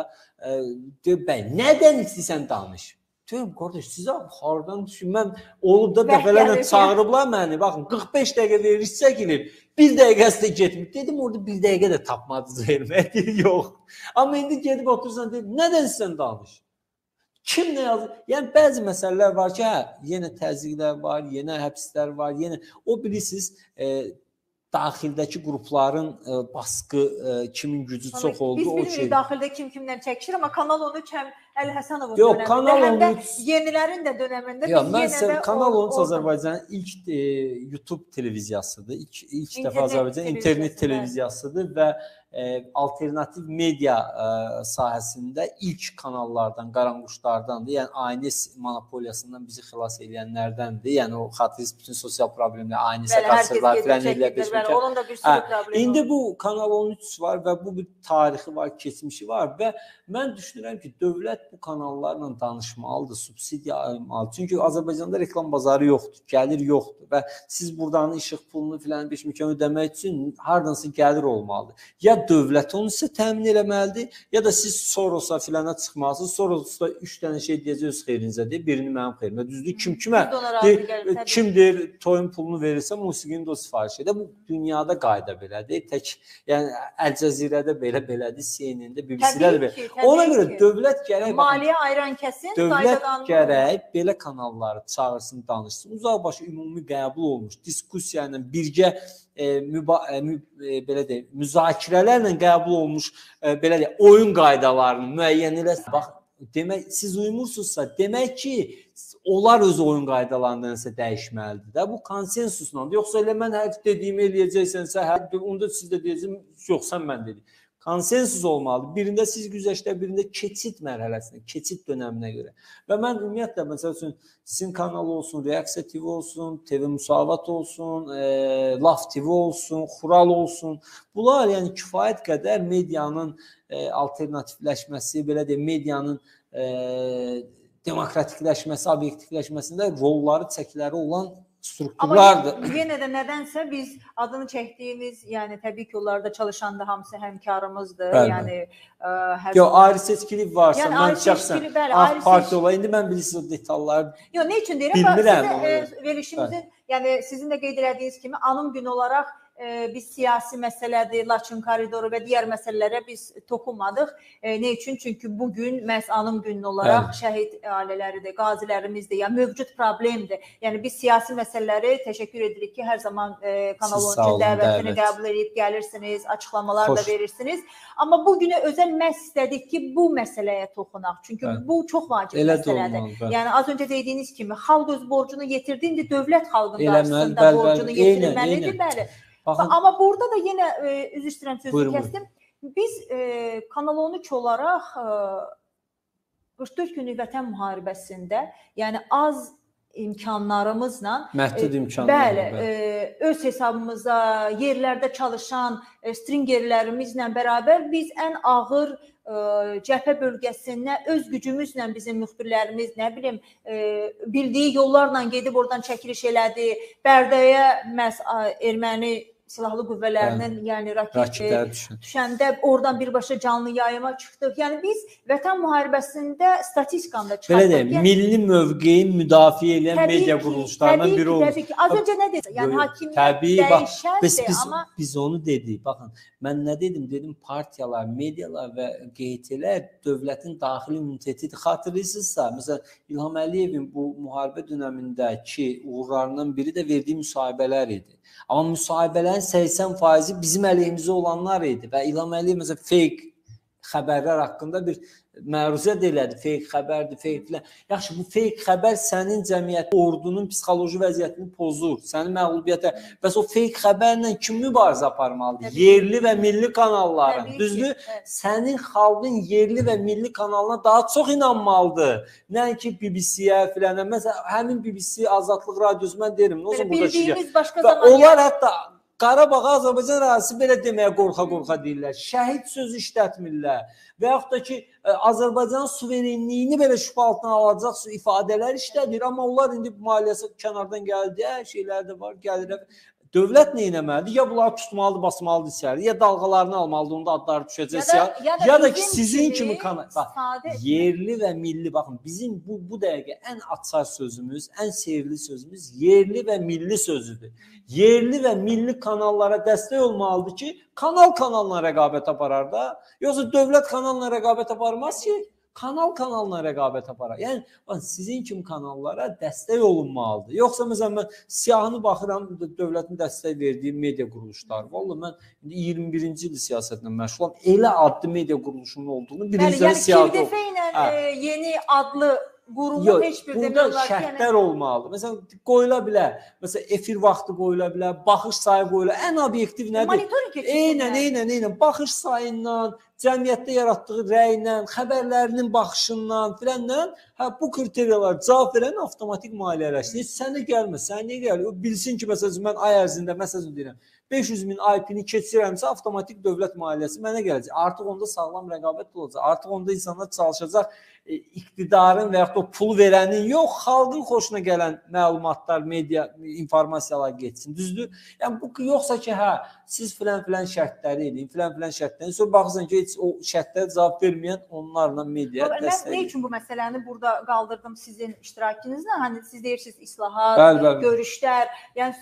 deyir, bəy, nədən istəyirsən danış? Deyirəm, qardaş, sizə hardan düşün, mən olub da dəfələrlə çağırıblar məni, baxın, 45 dəqiqə veririk, çəkilir. Bir dəqiqəsi də getmir. Dedim, orada bir dəqiqə də tapmadınız vermək. Deyir, yox. Amma indi gedib otursan, deyir, nədən sən danış? Kim nə yazır? Yəni, bəzi məsələlər var ki, hə, yenə təzyiqlər var, yenə həbslər var, yenə, o bilirsiniz, daxildəki qrupların baskı, kimin gücü çox oldu, o şey. Biz bilmirik daxildə kim kimdən çəkişir, amma Kanal 13 həm Əli Həsənovun Yox, dönəmində, Kanal həm də 13 yenilərin də dönəmində Ya biz mən yenə də Kanal 13 oradan- Azərbaycanın ilk YouTube televiziyasıdır. İlk dəfə İnternet Azərbaycan internet televiziyası, televiziyasıdır və alternativ media sahəsində ilk kanallardan, qaranquşlardandır. Yəni aynə monopoliyasından bizi xilas edənlərdəndir. Yəni o xatiriniz bütün sosial problemlər, aynə qaçırlar filan eləyə onun da bir sürü problemi İndi var. bu Kanal 13 var və bu bir tarixi var, keçmişi var və mən düşünürəm ki, dövlət bu kanallarla danışmalıdır, subsidiya ayırmalıdır. Çünki Azərbaycanda reklam bazarı yoxdur, gəlir yoxdur və siz buradan işıq pulunu filan 5 milyon ödəmək üçün hardansa gəlir olmalıdır. Ya dövlət onu sizə təmin eləməlidir, ya da siz Soros'a filana çıxmalısınız. Soros da 3 dənə şey deyəcək öz xeyrinizə deyir, birini mənim xeyrimə. Düzdür, kim deyir toyun pulunu verirsə, musiqini də o sifariş edir. Bu dünyada qayda belədir. Tək yəni Əl Cəzirədə belədir, CNN-də, BBC-də də belə. Ona görə dövlət gərək maliyyə ayıran kəsin dövlət gərək belə kanalları çağırsın, danışsın. Uzaqbaşı ümumi qəbul olmuş diskussiya ilə birgə belə deyək, müzakirələrlə qəbul olmuş belə deyək, oyun qaydalarını müəyyən eləsin. Bax, demək siz uymursunuzsa, demək ki, onlar öz oyun qaydalarını nəsə dəyişməlidir də. Bu konsensusla. Yoxsa elə mən hər dediyimi eləyəcəksənsə, onda siz də deyəcəksiniz, yox sən mən dedim. Konsensus olmalıdır. Birində siz güzəştə, birində keçid mərhələsində, keçid dönəminə görə. Və mən ümumiyyətlə, məsəl üçün, sizin kanal olsun, Reaksiya TV olsun, TV Müsavat olsun, Laf TV olsun, Xural olsun. Bunlar yəni kifayət qədər medianın alternativləşməsi, belə deyək, medianın demokratikləşməsi, obyektivləşməsində rolları, çəkiləri olan strukturlardır. Amma yenə də nədənsə biz adını çəkdiyimiz, yəni təbii ki, onlarda çalışanda hamısı həmkarımızdır. Yəni yox, ayrı seçkilik varsa, mən şəxsən AK Parti ola. İndi mən bilirsiniz o detalları yox, nə üçün deyirəm? Sizə verilişimizin, yəni sizin də qeyd elədiyiniz kimi anım günü olaraq biz siyasi məsələdir, Laçın koridoru və digər məsələlərə biz toxunmadıq. Nə üçün? Çünki bugün məhz anım günü olaraq şəhid ailələridir, qazilərimizdir, yəni mövcud problemdir. Yəni biz siyasi məsələləri təşəkkür edirik ki, hər zaman Kanal 13 dəvətini qəbul edib gəlirsiniz, açıqlamalar da verirsiniz. Amma bugünə özəl məhz istədik ki, bu məsələyə toxunaq. Çünki bu çox vacib məsələdir. Yəni az öncə dediyiniz kimi, xalq öz borcunu yetirdi, indi dövlət xalqın qarşısında borcunu yetirməlidir, bəli. Amma burada da yenə üzr istəyirəm sözü kəsdim. Biz Kanal 13 olaraq 44 günlük vətən müharibəsində, yəni az imkanlarımızla, məhdud imkanlarla, bəli, öz hesabımıza yerlərdə çalışan stringerlərimizlə bərabər biz ən ağır cəbhə bölgəsinə öz gücümüzlə bizim müxbirlərimiz, nə bilim, bildiyi yollarla gedib oradan çəkiliş elədi. Bərdəyə məhz erməni silahlı qüvvələrinin, yəni raket düşəndə oradan birbaşa canlı yayıma çıxdıq. Yəni biz vətən müharibəsində statistikanda çıxardıq. Belə deyim, milli mövqeyi müdafiə edən media quruluşlarından biri olmuş. Təbii ki, az öncə nə dedim? Yəni hakimiyyət dəyişəndir, amma biz onu dedik. Baxın, mən nə dedim? Dedim partiyalar, medialar və QHT-lər dövlətin daxili immunitetidir. Xatırlayırsınızsa, məsələn, İlham Əliyevin bu müharibə dövründəki uğurlarından biri də verdiyi müsahibələr idi. Amma müsahibələrin 80% bizim əleyhimizə olanlar idi və İlham Əliyev məsələn fake xəbərlər haqqında bir məruzə də elədi. Fake xəbərdir, fake filan. Yaxşı, bu fake xəbər sənin cəmiyyət ordunun psixoloji vəziyyətini pozur. Sənin məğlubiyyətə. Bəs o fake xəbərlə kim mübarizə aparmalıdır? Yerli və milli kanalların. Düzdür? Sənin xalqın yerli və milli kanalına daha çox inanmalıdır. Nəinki BBC-yə filan. Məsələn, həmin BBC Azadlıq Radiosu mən derim, nə olsun burada şirkət. Onlar hətta Qarabağa Azərbaycan ərazisi belə deməyə qorxa-qorxa deyirlər. Şəhid sözü işlətmirlər. Və yaxud da ki, Azərbaycanın suverenliyini belə şübhə altına alacaq ifadələr işlədir. Amma onlar indi maliyyəsi kənardan gəldi, şeylər də var, gəlir. Dövlət nə etməlidir? Ya bunları tutmalıdır, basmalıdır içəri, ya dalğalarını almalıdır, onda adları düşəcək. Ya da ki, sizin kimi yerli və milli, baxın, bizim bu dəqiqə ən açar sözümüz, ən sevimli sözümüz yerli və milli sözüdür. Yerli və milli kanallara dəstək olmalıdır ki, kanalına rəqabət aparar da. Yoxsa dövlət kanalına rəqabət aparmaz ki, kanalına rəqabət aparaq. Yəni sizin kimi kanallara dəstək olunmalıdır. Yoxsa məsələn mən siyahını baxıram dövlətin dəstək verdiyi media quruluşları. Vallahi mən indi 21-ci il siyasətlə məşğulam. Elə adlı media quruluşunun olduğunu birinci siyahıda. Yəni Kirdəfə ilə yeni adlı qurumu heç bir demək olar ki, şərtlər olmalıdır. Məsələn, qoyula bilər. Məsələn, efir vaxtı qoyula bilər, baxış sayı qoyula. Ən obyektiv nədir? Monitoring keçir. Eynən. Baxış sayından, cəmiyyətdə yaratdığı rəylə, xəbərlərinin baxışından filandan, bu kriteriyalar cavab verən avtomatik maliyyələşdirir. Sənə gəlmir, sənə niyə gəlir? O bilsin ki, məsələn, mən ay ərzində məsələn deyirəm, 500.000 IP-ni keçirəmsə, avtomatik dövlət maliyyəsi mənə gələcək. Artıq onda sağlam rəqabət olacaq. Artıq onda insanlar çalışacaq iqtidarın və yaxud da pul verənin yox, xalqın xoşuna gələn məlumatlar, media, informasiyalar geçsin. Düzdür? Yəni bu yoxsa ki, siz filan şərtləri eləyin, filan şərtləri. Sonra baxırsan ki, heç o şərtlərə cavab verməyən onlarla media dəstək. Nə üçün bu məsələni burada qaldırdım sizin iştirakınızla? Hani siz deyirsiniz islahat, görüşlər, yəni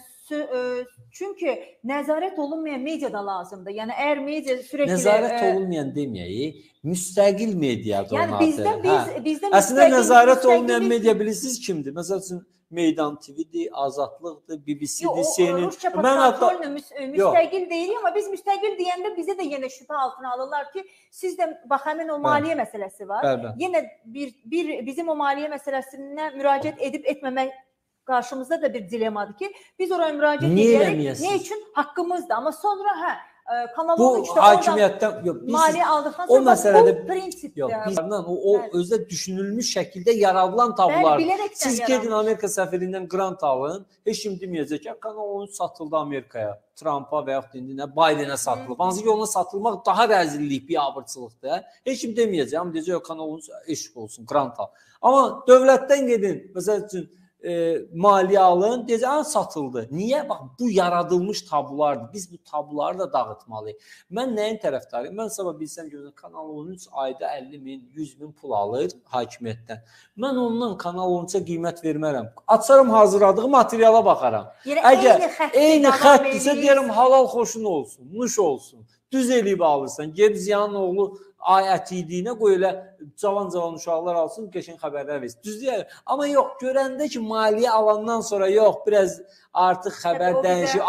çünki nəzarət olunmayan media da lazımdır. Yəni əgər media sürekli nəzarət olunmayan deməyək, müstəqil mediadır ona adı. Bizdə əslində nəzarət olunmayan media bilirsiniz kimdir? Məsəl üçün Meydan TV-dir, Azadlıqdır, BBC-dir, CNN. Mən müstəqil deyirik, amma biz müstəqil deyəndə bizə də yenə şübhə altına alırlar ki, siz də bax həmin o maliyyə məsələsi var. Yenə bizim o maliyyə məsələsinə müraciət edib etməmək qarşımızda da bir dilemadır ki, biz oraya müraciət edirik. Ne üçün? Haqqımızdır. Amma sonra Kanal 13'də hakimiyyətdən maliyyə aldıqdan sonra bu prinsipdir. O özdə düşünülmüş şəkildə yaradılan tablolardır. Siz gedin Amerika səfirindən grant alın, heç kim deməyəcək ki, Kanal 13 satıldı Amerikaya, Trumpa və yaxud indi Bidenə satılıb. Hansı ki, ona satılmaq daha rəzillik, biabırçılıqdır. Heç kim deməyəcək, amma deyəcək, Kanal 13 eşq olsun, grant al. Amma dövlətdən gedin, məsəl üçün, maliyyə alın, deyəcək, satıldı. Niyə? Bax, bu yaradılmış tablolardır. Biz bu tabloları da dağıtmalıyıq. Mən nəyin tərəfdarıyım? Mən sabah bilsəm ki, Kanal 13 ayda 50.000, 100.000 pul alır hakimiyyətdən. Mən ondan Kanal 13-ə qiymət vermərəm. Açarım hazırladığı materiala baxaram. Əgər eyni xətdirsə, deyərəm, halal xoşun olsun, nuş olsun. Düz eləyib alırsan. Geb Ziyanın oğlu ayətiyinə qoy elə cavan uşaqlar alsın, qəşəng xəbərlər versin. Düz deyir. Amma yox, görəndə ki, maliyyə alandan sonra yox, biraz artıq xəbər dəyişir,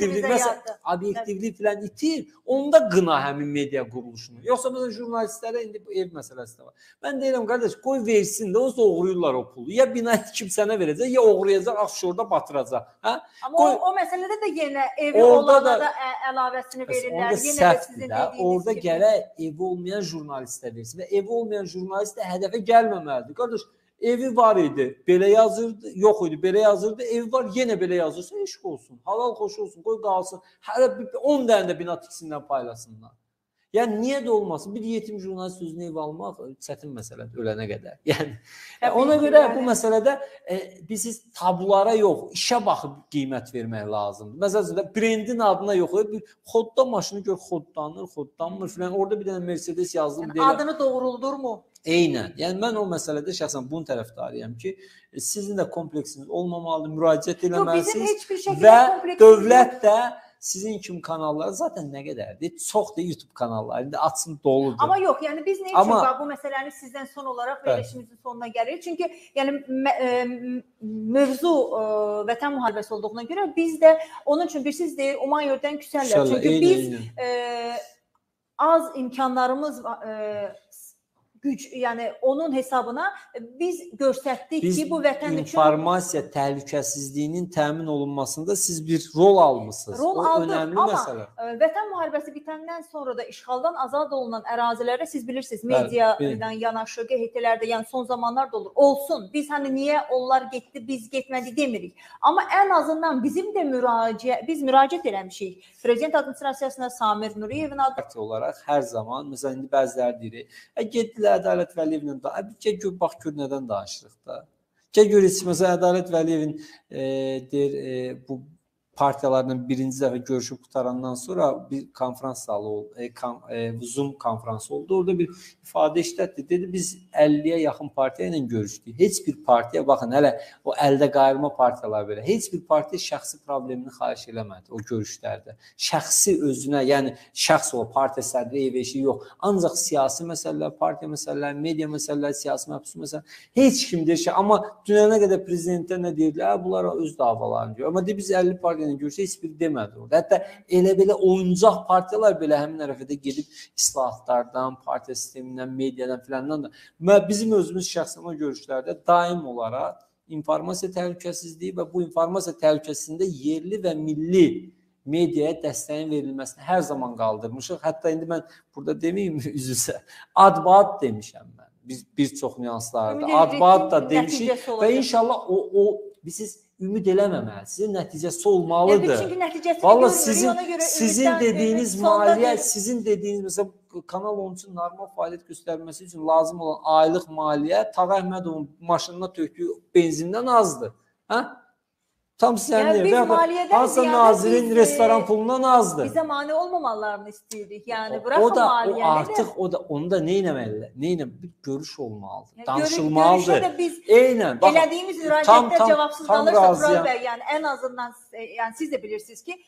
obyektivlik filan itir, onda qına həmin media quruluşunu. Yoxsa məsələn jurnalistlərə indi bu ev məsələsi də var. Mən deyirəm, qardaş, qoy versin də, onsuz oğruyurlar o pulu. Ya bina tikib sənə verəcək, ya oğruyacaq, offshore-da batıracaq. Amma o məsələdə də yenə evi olana da əlavəsini verirlər. Yenə də sizin dediyiniz kimi. Orada gərək evi olmayan jurnalistə versin və evi olmayan jurnalist də hədəfə gəlməməlidir. Qardaş, evi var idi, belə yazırdı, yox idi, belə yazırdı, evi var, yenə belə yazırsa, eşq olsun, halal xoş olsun, qoy qalsın, hələ 10 dənə də bina tiksinlər, paylasınlar. Yəni, niyə də olmasın? Bir yetim jurnalist özünü ev almaq çətin məsələdir, ölənə qədər. Yəni, ona görə bu məsələdə biz tablolara yox, işə baxıb qiymət vermək lazımdır. Məsələn, brendin adına yox, bir xodda maşını gör, xoddanmır filan, orada bir dənə Mercedes yazılıb. Adını doğruldurmu? Eynən. Yəni, mən o məsələdə şəxsən bunun tərəfdarıyam ki, sizin də kompleksiniz olmamalıdır, müraciət eləməlisiniz və dövlət də sizin kimi kanallar zaten nə qədərdir? Çoxdur YouTube kanalları, indi açın doludur. Amma yox, yəni biz nə üçün bu məsələni sizdən son olaraq verilişimizin sonuna gəlirik? Çünki yəni mövzu vətən müharibəsi olduğuna görə biz də onun üçün bir siz deyir, Umayördən küsərlər. Çünki biz az imkanlarımız güc, yəni onun hesabına biz göstərdik ki, bu vətən üçün informasiya təhlükəsizliyinin təmin olunmasında siz bir rol almısınız. O önəmli məsələ. Amma vətən müharibəsi bitəndən sonra da işğaldan azad olunan ərazilərdə siz bilirsiniz, media ilə yanaşı, QHT-lərdə, yəni son zamanlar da olur. Olsun. Biz hani niyə onlar getdi, biz getmədik demirik. Amma ən azından bizim də biz müraciət eləmişik. Prezident administrasiyasına Samir Nuriyevin adı olaraq hər zaman, məsələn, indi bəziləri deyirik, getdilər Ədalət Vəliyevlə da, bax gör nədən danışırıq da. Gör, məsələn, Ədalət Vəliyevin deyir, bu partiyalarla birinci dəfə görüşüb qutarandan sonra bir konferans zalı oldu, Zoom konferansı oldu. Orada bir ifadə işlətdi. Dedi biz 50-yə yaxın partiya ilə görüşdük. Heç bir partiya, baxın hələ o əldə qayırma partiyalar belə, heç bir partiya şəxsi problemini xahiş eləmədi o görüşlərdə. Şəxsi özünə, yəni şəxs o partiya sədri, ev eşi yox. Ancaq siyasi məsələlər, partiya məsələləri, media məsələləri, siyasi məhbus məsələləri heç kim deyir ki, amma dünənə qədər prezidentlər nə deyirlər? Bunlar öz davalarını deyir. Amma biz 50 partiyanın görüşü heç biri demədi orada. Hətta elə belə oyuncaq partiyalar belə həmin ərəfədə gedib islahatlardan, partiya sistemindən, mediadan filandan da bizim özümüz şəxsən o görüşlərdə daim olaraq informasiya təhlükəsizliyi və bu informasiya təhlükəsizliyində yerli və milli mediaya dəstəyin verilməsini hər zaman qaldırmışıq. Hətta indi mən burada deməyim üzrsə, ad-ad demişəm mən. Biz bir çox nüanslarda ad-ad da demişik və inşallah siz ümid eləməməlisiniz, nəticəsi olmalıdır. Çünki nəticəsi vallahi sizin dediyiniz maliyyə, sizin dediyiniz məsələn Kanal 10 üçün normal fəaliyyət göstərməsi üçün lazım olan aylıq maliyyə Tağa Əhmədovun maşınına tökdüyü benzindən azdır. Hə? Tam sizə deyir. Hansısa nazirin restoran pulundan azdır. Bizə mane olmamalarını istəyirik. Yəni bıraxın maliyyəni. O artıq onu da nə etməlidir? Nə etməlidir? Bir görüş olmalıdır. Danışılmalıdır. Görüşdə də biz elədiyimiz müraciətlər cavabsız qalırsa Tural bəy, yəni ən azından yəni siz də bilirsiniz ki,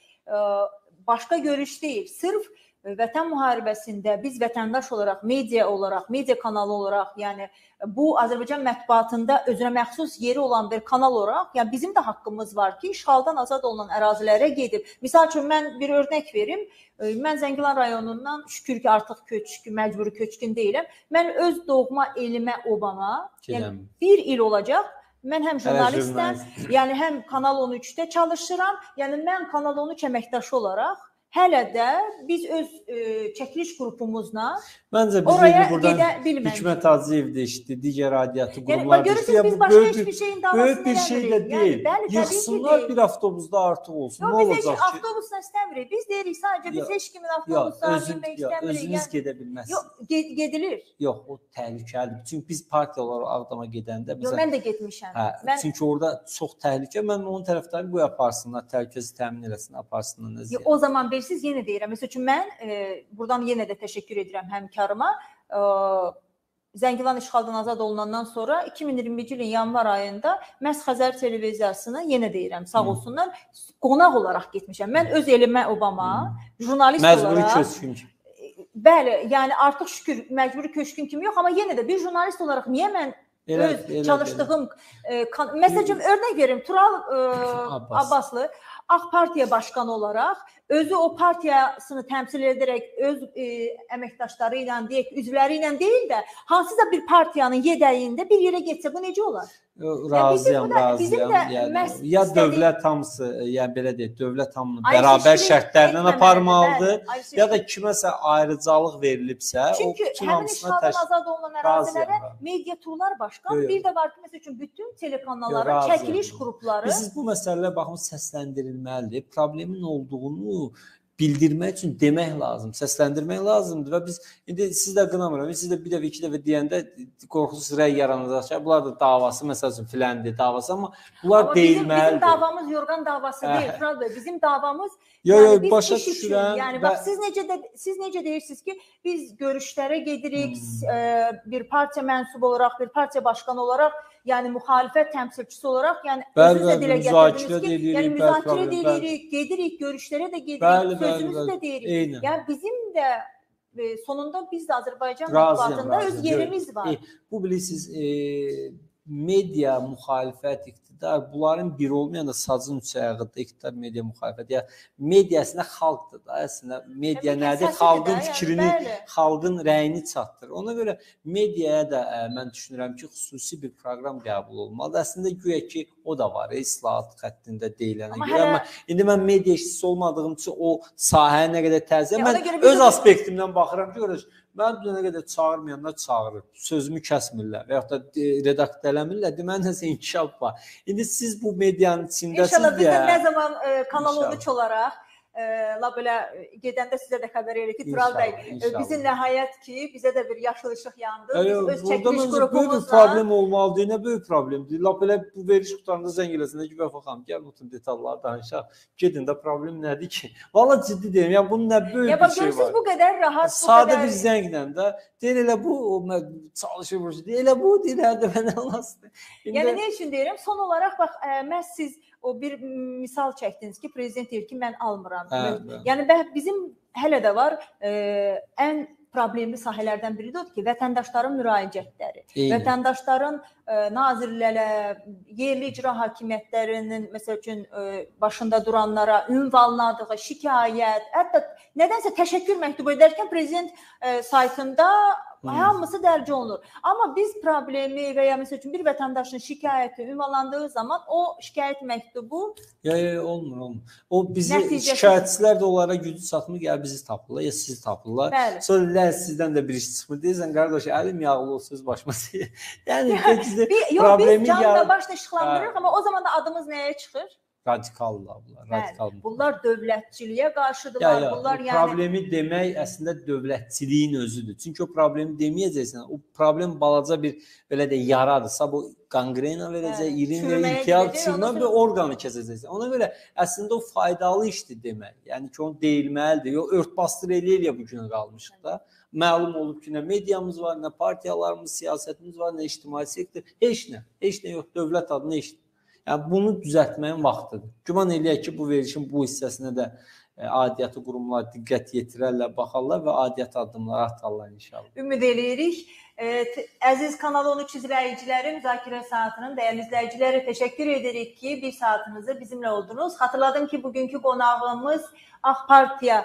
başqa görüş deyil. Sırf Vətən müharibəsində biz vətəndaş olaraq, media kanalı olaraq, yəni bu Azərbaycan mətbuatında özünə məxsus yeri olan bir kanal olaraq, yəni bizim də haqqımız var ki, işğaldan azad olunan ərazilərə gedib. Misal üçün mən bir örnək verim. Mən Zəngilan rayonundan şükür ki, artıq məcburi köçkün deyiləm. Mən öz doğma elimə, obama, yəni bir il olacaq. Mən həm jurnalistəm, yəni həm Kanal 13-də çalışıram. Yəni mən Kanal 13 əməkdaşı olaraq hələ də biz öz çəkiliş qrupumuzla oraya gedə bilmədik. Hikmət Hacıyev də işdi, digər aidiyyatı qurumlar da işdi. Görürsünüz, biz başqa heç bir şeyin davasını böyük bir şey də deyil. Yıxsınlar bir avtobusda artıq olsun. Nə olacaq ki? Biz heç avtobusla istəmirik. Biz deyirik sadəcə biz heç kimin avtobusla binmək istəmirik. Özünüz gedə bilməzsiniz. Yox, gedilir. Yox, o təhlükəlidir. Çünki biz partiya olaraq Ağdama gedəndə mən də getmişəm. Çünki orada çox təhlükə. Mən onun tərəfdarı qoy aparsınlar, təhlükəsiz təmin eləsin, aparsınlar. O zaman siz yenə deyirəm. Məsəl üçün mən buradan yenə də təşəkkür edirəm həmkarıma. Zəngilan işğaldan azad olunandan sonra 2021-ci ilin yanvar ayında məhz Xəzər televiziyasına yenə deyirəm, sağ olsunlar, qonaq olaraq getmişəm. Mən öz elimə, obama, jurnalist olaraq. Məcburi köçkün. Bəli, yəni artıq şükür məcburi köçkün kimi yox, amma yenə də bir jurnalist olaraq niyə mən öz çalışdığım məsəl üçün örnək verim, Tural Abbaslı AK Partiya başqanı olaraq özü o partiyasını təmsil edərək öz əməkdaşları ilə, deyək, üzvləri ilə deyil də, hansısa bir partiyanın yedəyində bir yerə getsə, bu necə olar? Razıyam. Ya dövlət hamısı, yəni belə deyək, dövlət hamını bərabər şərtlərlə aparmalıdır, ya da kiməsə ayrıcalıq verilibsə, o bütün hamısına həmin işğaldan azad olunan ərazilərə media turlar başqan, bir də var ki, məsəl üçün bütün telekanalların çəkiliş qrupları. Siz bu məsələlərə baxın, səsləndirilməlidir. Problemin olduğunu bildirmək üçün demək lazım, səsləndirmək lazımdır və biz indi siz də qınamıram, siz də bir dəfə, iki dəfə deyəndə qorxusuz rəy yaranacaq ki, bunlar da davası, məsəl üçün filəndi davası, amma bunlar deyilməlidir. Bizim davamız yorğan davası deyil, Tural bəy, bizim davamız başa düşürəm. Yəni bax, siz necə deyirsiniz ki, biz görüşlərə gedirik, bir partiya mənsubu olaraq, bir partiya başqanı olaraq, yəni müxalifət təmsilçisi olaraq, yəni özünüzə dilə gətirdiniz ki, yəni müzakirə edirik, gedirik, görüşlərə də gedirik, sözümüzü də deyirik. Yəni bizim də sonunda biz də Azərbaycan mətbuatında öz yerimiz var. Bu bilirsiniz, media, müxalifət, iqtidar, bunların biri olmayan da sazın üç ayağıdır, iqtidar, media, müxalifət. Ya media əslində xalqdır da, əslində media nədir? Xalqın fikrini, xalqın rəyini çatdırır. Ona görə mediaya da mən düşünürəm ki, xüsusi bir proqram qəbul olmalıdır. Əslində güya ki, o da var, islahat xəttində deyilənə görə. Amma indi mən media işçisi olmadığım üçün o sahəyə nə qədər təsir, mən öz aspektimdən baxıram ki, mən dünənə qədər çağırmayanlar çağırır, sözümü kəsmirlər və yaxud da redaktör eləmirlər, deməli nəsə inkişaf var. İndi siz bu medianın içindəsiniz İnşallah biz də nə zaman Kanal 13 olaraq la belə gedəndə sizə də xəbər verir ki, Tural bəy, bizi nəhayət ki, bizə də bir yaşıl işıq yandı. Biz öz çəkiliş qrupumuzla... problem olmalıdır, nə böyük problemdir. La belə bu veriş qutarında zəng eləsəndə ki, Vəfa xanım, gəl bütün detalları danışaq. Gedin də problem nədir ki? Valla ciddi deyim, yəni bunun nə böyük bir şey var. Siz bu qədər rahat, sadə bir zənglə də deyir, elə bu çalışır, elə bu deyir, hər dəfə nə olasın. Yəni nə üçün deyirəm? Son olaraq, bax, məhz siz o bir misal çəkdiniz ki, prezident deyir ki, mən almıram. Yəni bizim hələ də var, ən problemli sahələrdən biri də odur ki, vətəndaşların müraciətləri, vətəndaşların nazirlərə, yerli icra hakimiyyətlərinin məsəl üçün başında duranlara ünvanladığı şikayət, hətta nədənsə təşəkkür məktubu edərkən prezident saytında hamısı dərc olunur. Amma biz problemi və ya məsəl üçün bir vətəndaşın şikayəti ünvanlandığı zaman o şikayət məktubu olmur. O bizi şikayətçilər də onlara gücü çatmır, ya bizi tapırlar, ya sizi tapırlar. Sonra sizdən də bir iş çıxmır. Deyirsən, qardaş, əlim yağlı olsa öz başıma deyir. Yəni, biz canla başla işıqlandırırıq, amma o zaman da adımız nəyə çıxır? Radikallar bunlar. Bunlar dövlətçiliyə qarşıdırlar. Bunlar yəni problemi demək əslində dövlətçiliyin özüdür. Çünki o problemi deməyəcəksən, o problem balaca bir belə də yaradırsa, bu qanqrena verəcək, irin və imtiyaz çürümə bir orqanı kəsəcəksən. Ona görə əslində o faydalı işdir demək. Yəni ki, onu deyilməlidir. Yox, örtbasdır eləyə bu günə qalmışıq da. Məlum olub ki, nə mediamız var, nə partiyalarımız, siyasətimiz var, nə ictimai sektor, heç nə yox, dövlət adına işdir. Yəni, bunu düzəltməyin vaxtıdır. Güman eləyək ki, bu verişin bu hissəsinə də aidiyyatı qurumlar diqqət yetirərlər, baxarlar və aidiyyat addımları atarlar inşallah. Ümid eləyirik. Əziz Kanal 13 izləyiciləri, müzakirə saatının dəyərli izləyiciləri, təşəkkür edirik ki, bir saatınızı bizimlə oldunuz. Xatırladım ki, bugünkü qonağımız AK Partiya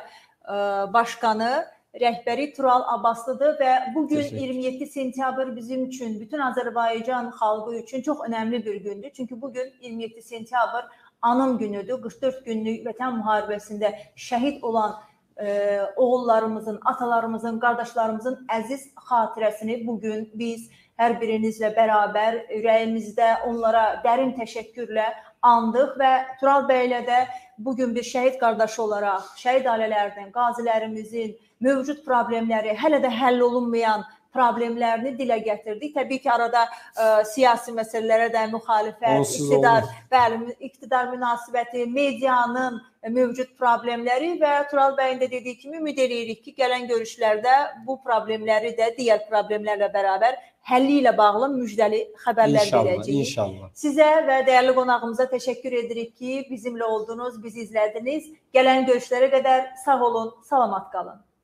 Başkanı, rəhbəri Tural Abbaslıdır və bugün 27 sentyabr bizim üçün, bütün Azərbaycan xalqı üçün çox önəmli bir gündür. Çünki bugün 27 sentyabr anım günüdür. 44 günlük vətən müharibəsində şəhid olan oğullarımızın, atalarımızın, qardaşlarımızın əziz xatirəsini bugün biz hər birinizlə bərabər ürəyimizdə onlara dərin təşəkkürlə andıq və Tural bəylə də bugün bir şəhid qardaşı olaraq şəhid ailələrinin, qazilərimizin mövcud problemləri, hələ də həll olunmayan problemlərini dilə gətirdik. Təbii ki, arada siyasi məsələlərə də müxalifət, iqtidar münasibəti, medianın mövcud problemləri və Tural bəyin də dediyi kimi ümid edirik ki, gələn görüşlərdə bu problemləri də digər problemlərlə bərabər həlli ilə bağlı müjdəli xəbərlər verəcəyik. İnşallah. Sizə və dəyərli qonağımıza təşəkkür edirik ki, bizimlə oldunuz, bizi izlədiniz. Gələn görüşlərə qədər sağ olun, salamat qalın.